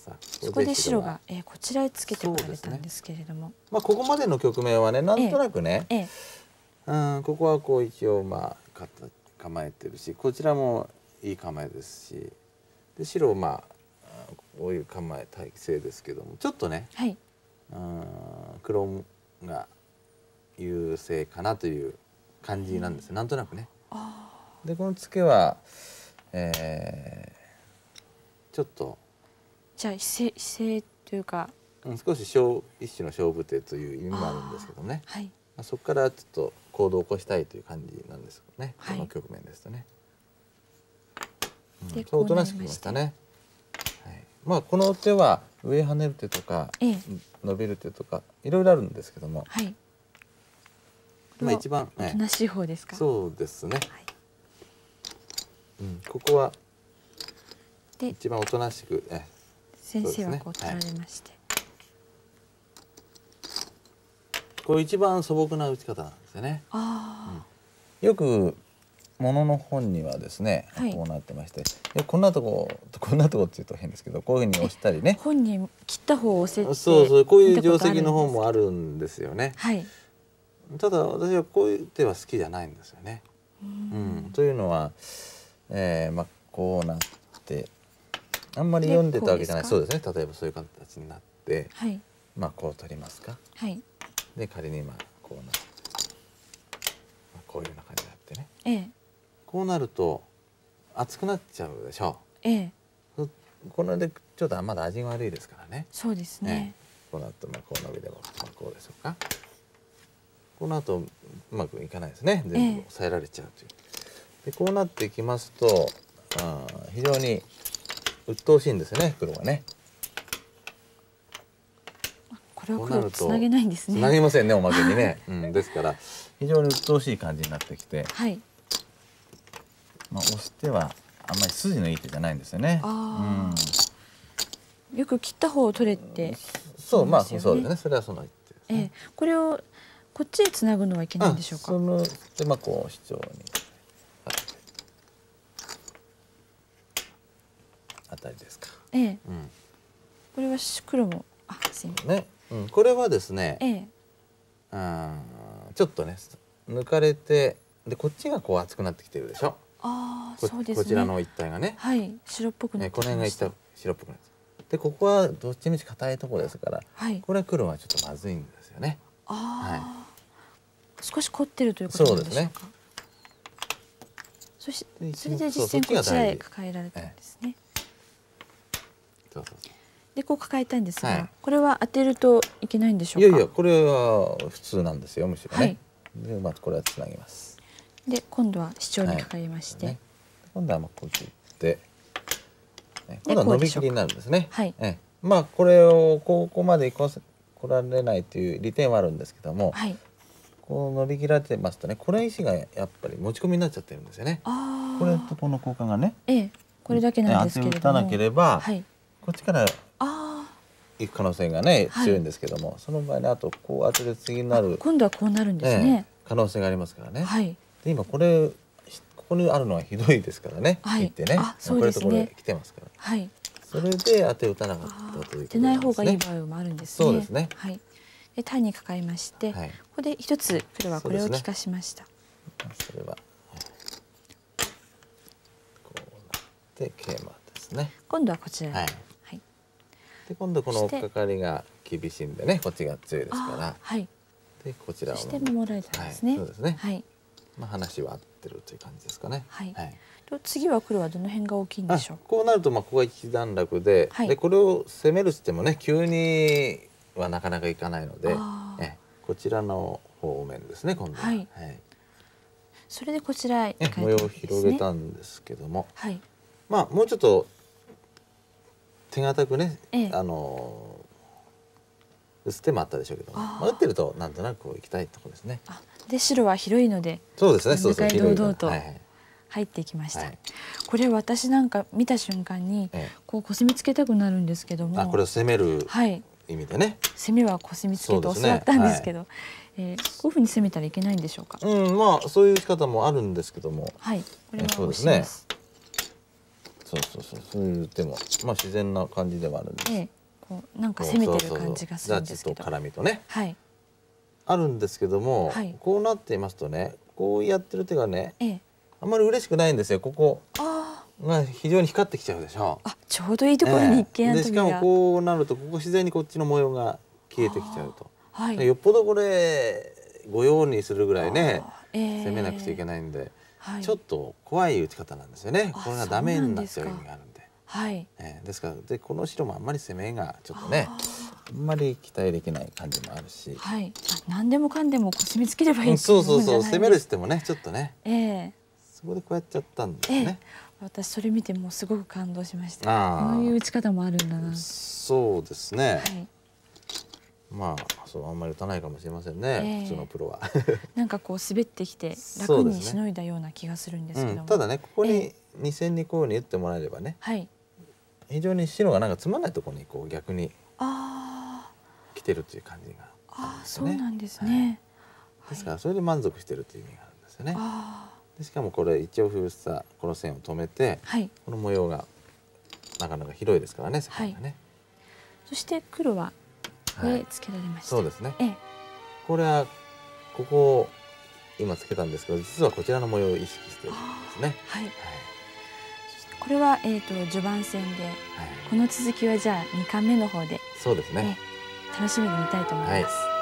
さあそこで白が、えー、こちらへつけてこられたんですけれども、ね、 まあここまでの局面はねなんとなくね、 ええうんここはこう一応まあ構えてるし、こちらもいい構えですし、で白まあこういう構え体勢ですけども、ちょっとね、 はい、 うん黒が優勢かなという感じなんですよ、なんとなくね。でこのツケは、えー、ちょっとじゃあ姿勢姿勢というか、 うん、少し勝一種の勝負手という意味もあるんですけどね、 はい、 まあ、そこからちょっと行動を起こしたいという感じなんですよね、 はい、 この局面ですとね。 で、 うん、そうおとなしくきましたね。はい、まあこの手は上跳ねる手とか、ええ、伸びる手とかいろいろあるんですけども、 はい、 まあ一番おとなしい方ですか。 そうですね。はい、うん、ここは一番おとなしく、え先生はこう取られまして、はい、 これ一番素朴な打ち方なんですよね。 あ、 うん、よくものの本にはですね、はい、こうなってまして、こんなとここんなとこっていうと変ですけど、こういうふうに押したりね、 本に切った方を押せて、 そうそう、こういう定石の本もあるんですよね。 はい、 ただ私はこういう手は好きじゃないんですよね。うん、というのは、えー、まあこうなってあんまり読んでたわけじゃない。そうですね。例えばそういう形になって、はい、まあこう取りますか。はい、で仮にまあこうなって、まあ、こういうような感じになってね。ええ、こうなると熱くなっちゃうでしょう。ええ、これでちょっとまだ味が悪いですからね。 そうですね。 ええ、この後まあこう伸びれば、まあ、こうでしょうか。この後うまくいかないですね。全部抑えられちゃうという。ええ、でこうなっていきますと、あ非常に鬱陶しいんですよね、黒はね。 これは黒つなげないんですね。 つなげませんね、おまけにね。うん、ですから非常に鬱陶しい感じになってきて、はい、まあ押してはあんまり筋のいい手じゃないんですよね。あ、 うん、よく切った方を取れて、 そう、まあそうですね。それはその一手ですね。 ええ、これをこっちへつなぐのはいけないんでしょうか。 そのでまあこう主張にあたりですか。ええ、うん、 これは黒もあすみませんね、うん、これはですね、ええ、あちょっとね抜かれて、でこっちがこう厚くなってきてるでしょ。 ああ、そうですね。 こちらの一帯がね、 はい、白っぽくなってきました。 この辺が一帯白っぽくなって、でここはどっちみち硬いところですから、はい、これ黒はちょっとまずいんですよね。 ああ、はい、少し凝ってるということなんでしょうか。そうですね。そしてそれで実戦こちらへ抱えられたんですね。そうそうそう。でこう抱えたんですが、はい、これは当てるといけないんでしょうか。 いやいや、これは普通なんですよ、むしろね。はい、でまあこれはつなぎます。 で今度は主張にかかりまして、はいね、 今度はまあこう切って、ね、今度は伸び切りになるんですね。はい。えまあこれをここまで来られないという利点はあるんですけども、はい、こう伸び切られてますとね、これ石がやっぱり持ち込みになっちゃってるんですよね。あこれとこの交換がね、ええ、 これだけなんですけれども、 当て打たなければ、はい、こっちから行く可能性がね強いんですけども、はい、その場合ねあとこう当てて次になる今度はこうなるんですね、 ええ、可能性がありますからね。はい、で今これここにあるのはひどいですからね。はい、ってね、あそうですね、これとこれ来てますから。はい。それで当て打たなかったということですね。 当てない方がいい場合もあるんですね。 そうですね。 はい。で単に抱えまして、はい、ここで一つ黒はこれを利かしました。 それはこうなって桂馬ですね。 今度はこちらに。はい。はい、 で今度この追っかかりが厳しいんでね、こっちが強いですから。はい。でこちらを。 そして守られたんですね。はい、 そうですね。はい。まあ話は合ってるという感じですかね。 はい。はい、と次は黒はどの辺が大きいんでしょう。 こうなるとまあここが一段落で、はい、でこれを攻めるしてもね急にはなかなかいかないので、えこちらの方面ですね今度は。はい。はい、 それでこちらへ、 ね、模様を広げたんですけども、はい、まあもうちょっと手堅くね、ええ、あの打つ手もあったでしょうけども、まあ、打ってるとなんとなくこういきたいところですね。 あで白は広いので、 そうですね、そうそう、 堂々と入っていきました。はいはい、これ私なんか見た瞬間に、ええ、こうコスミつけたくなるんですけども、 あこれを攻める意味でね、はい、 攻めはコスミつけと教わったんですけど、ね、はい、えー、こういうふうに攻めたらいけないんでしょうか。 うん、まあそういう打ち方もあるんですけども、 はい、これは押します。 そうそうそう、そういう手もまあ自然な感じではあるんです。 ええ、こうなんか攻めてる感じがするんですけど。 じゃあちょっと絡みとね、 はい。 あるんですけども、 はい、 こうなっていますとね、こうやってる手がね、 ええ、 あんまり嬉しくないんですよ。ここあが非常に光ってきちゃうでしょ。 あ、あ、ちょうどいいところに一見ええでしかもアトミが。 こうなるとここ自然にこっちの模様が消えてきちゃうと。 はい。 よっぽどこれ御用にするぐらいね、 あーええ、 攻めなくちゃいけないんで、 はい、 ちょっと怖い打ち方なんですよね。 あこれがダメになっちゃう意そうなんですか味があるんで。 はい。 ええですからでこの白もあんまり攻めがちょっとね、あんまり期待できない感じもあるし。 はい。あ、何でもかんでもこう攻めつければいいっていうんそうそうそう、 もんじゃない攻めるしてもねちょっとね、 ええ、 そこでこうやっちゃったんですええね。 私それ見てもうすごく感動しました。 ああこういう打ち方もあるんだな。はそうですね。 い。 まあそうあんまり打たないかもしれませんね、 ええ普通のプロは。 なんかこう滑ってきて楽そうですねにしのいだような気がするんですけども。 うん、ただねここえにに線にこういうふうに打ってもらえればね、 はい。 非常に白がなんかつまんないところにこう逆にあ来てるっていう感じがあ、 あるんああ、 ですよね。 そうなんですね。 ですからそれで満足してるという意味があるんですよね。 あでしかもこれ一応封鎖この線を止めて、 あ、はい。 この模様がなかなか広いですからね世界がね。 そして黒はこはいれつけられました。 そうですね。 ええ、 これはここを今つけたんですけど、実はこちらの模様を意識してるんですね。 はい。 はいこれはえっと序盤戦で、 はい、 この続きはじゃあにかんめの方で、 そうですね。 ええ楽しみに見たいと思います。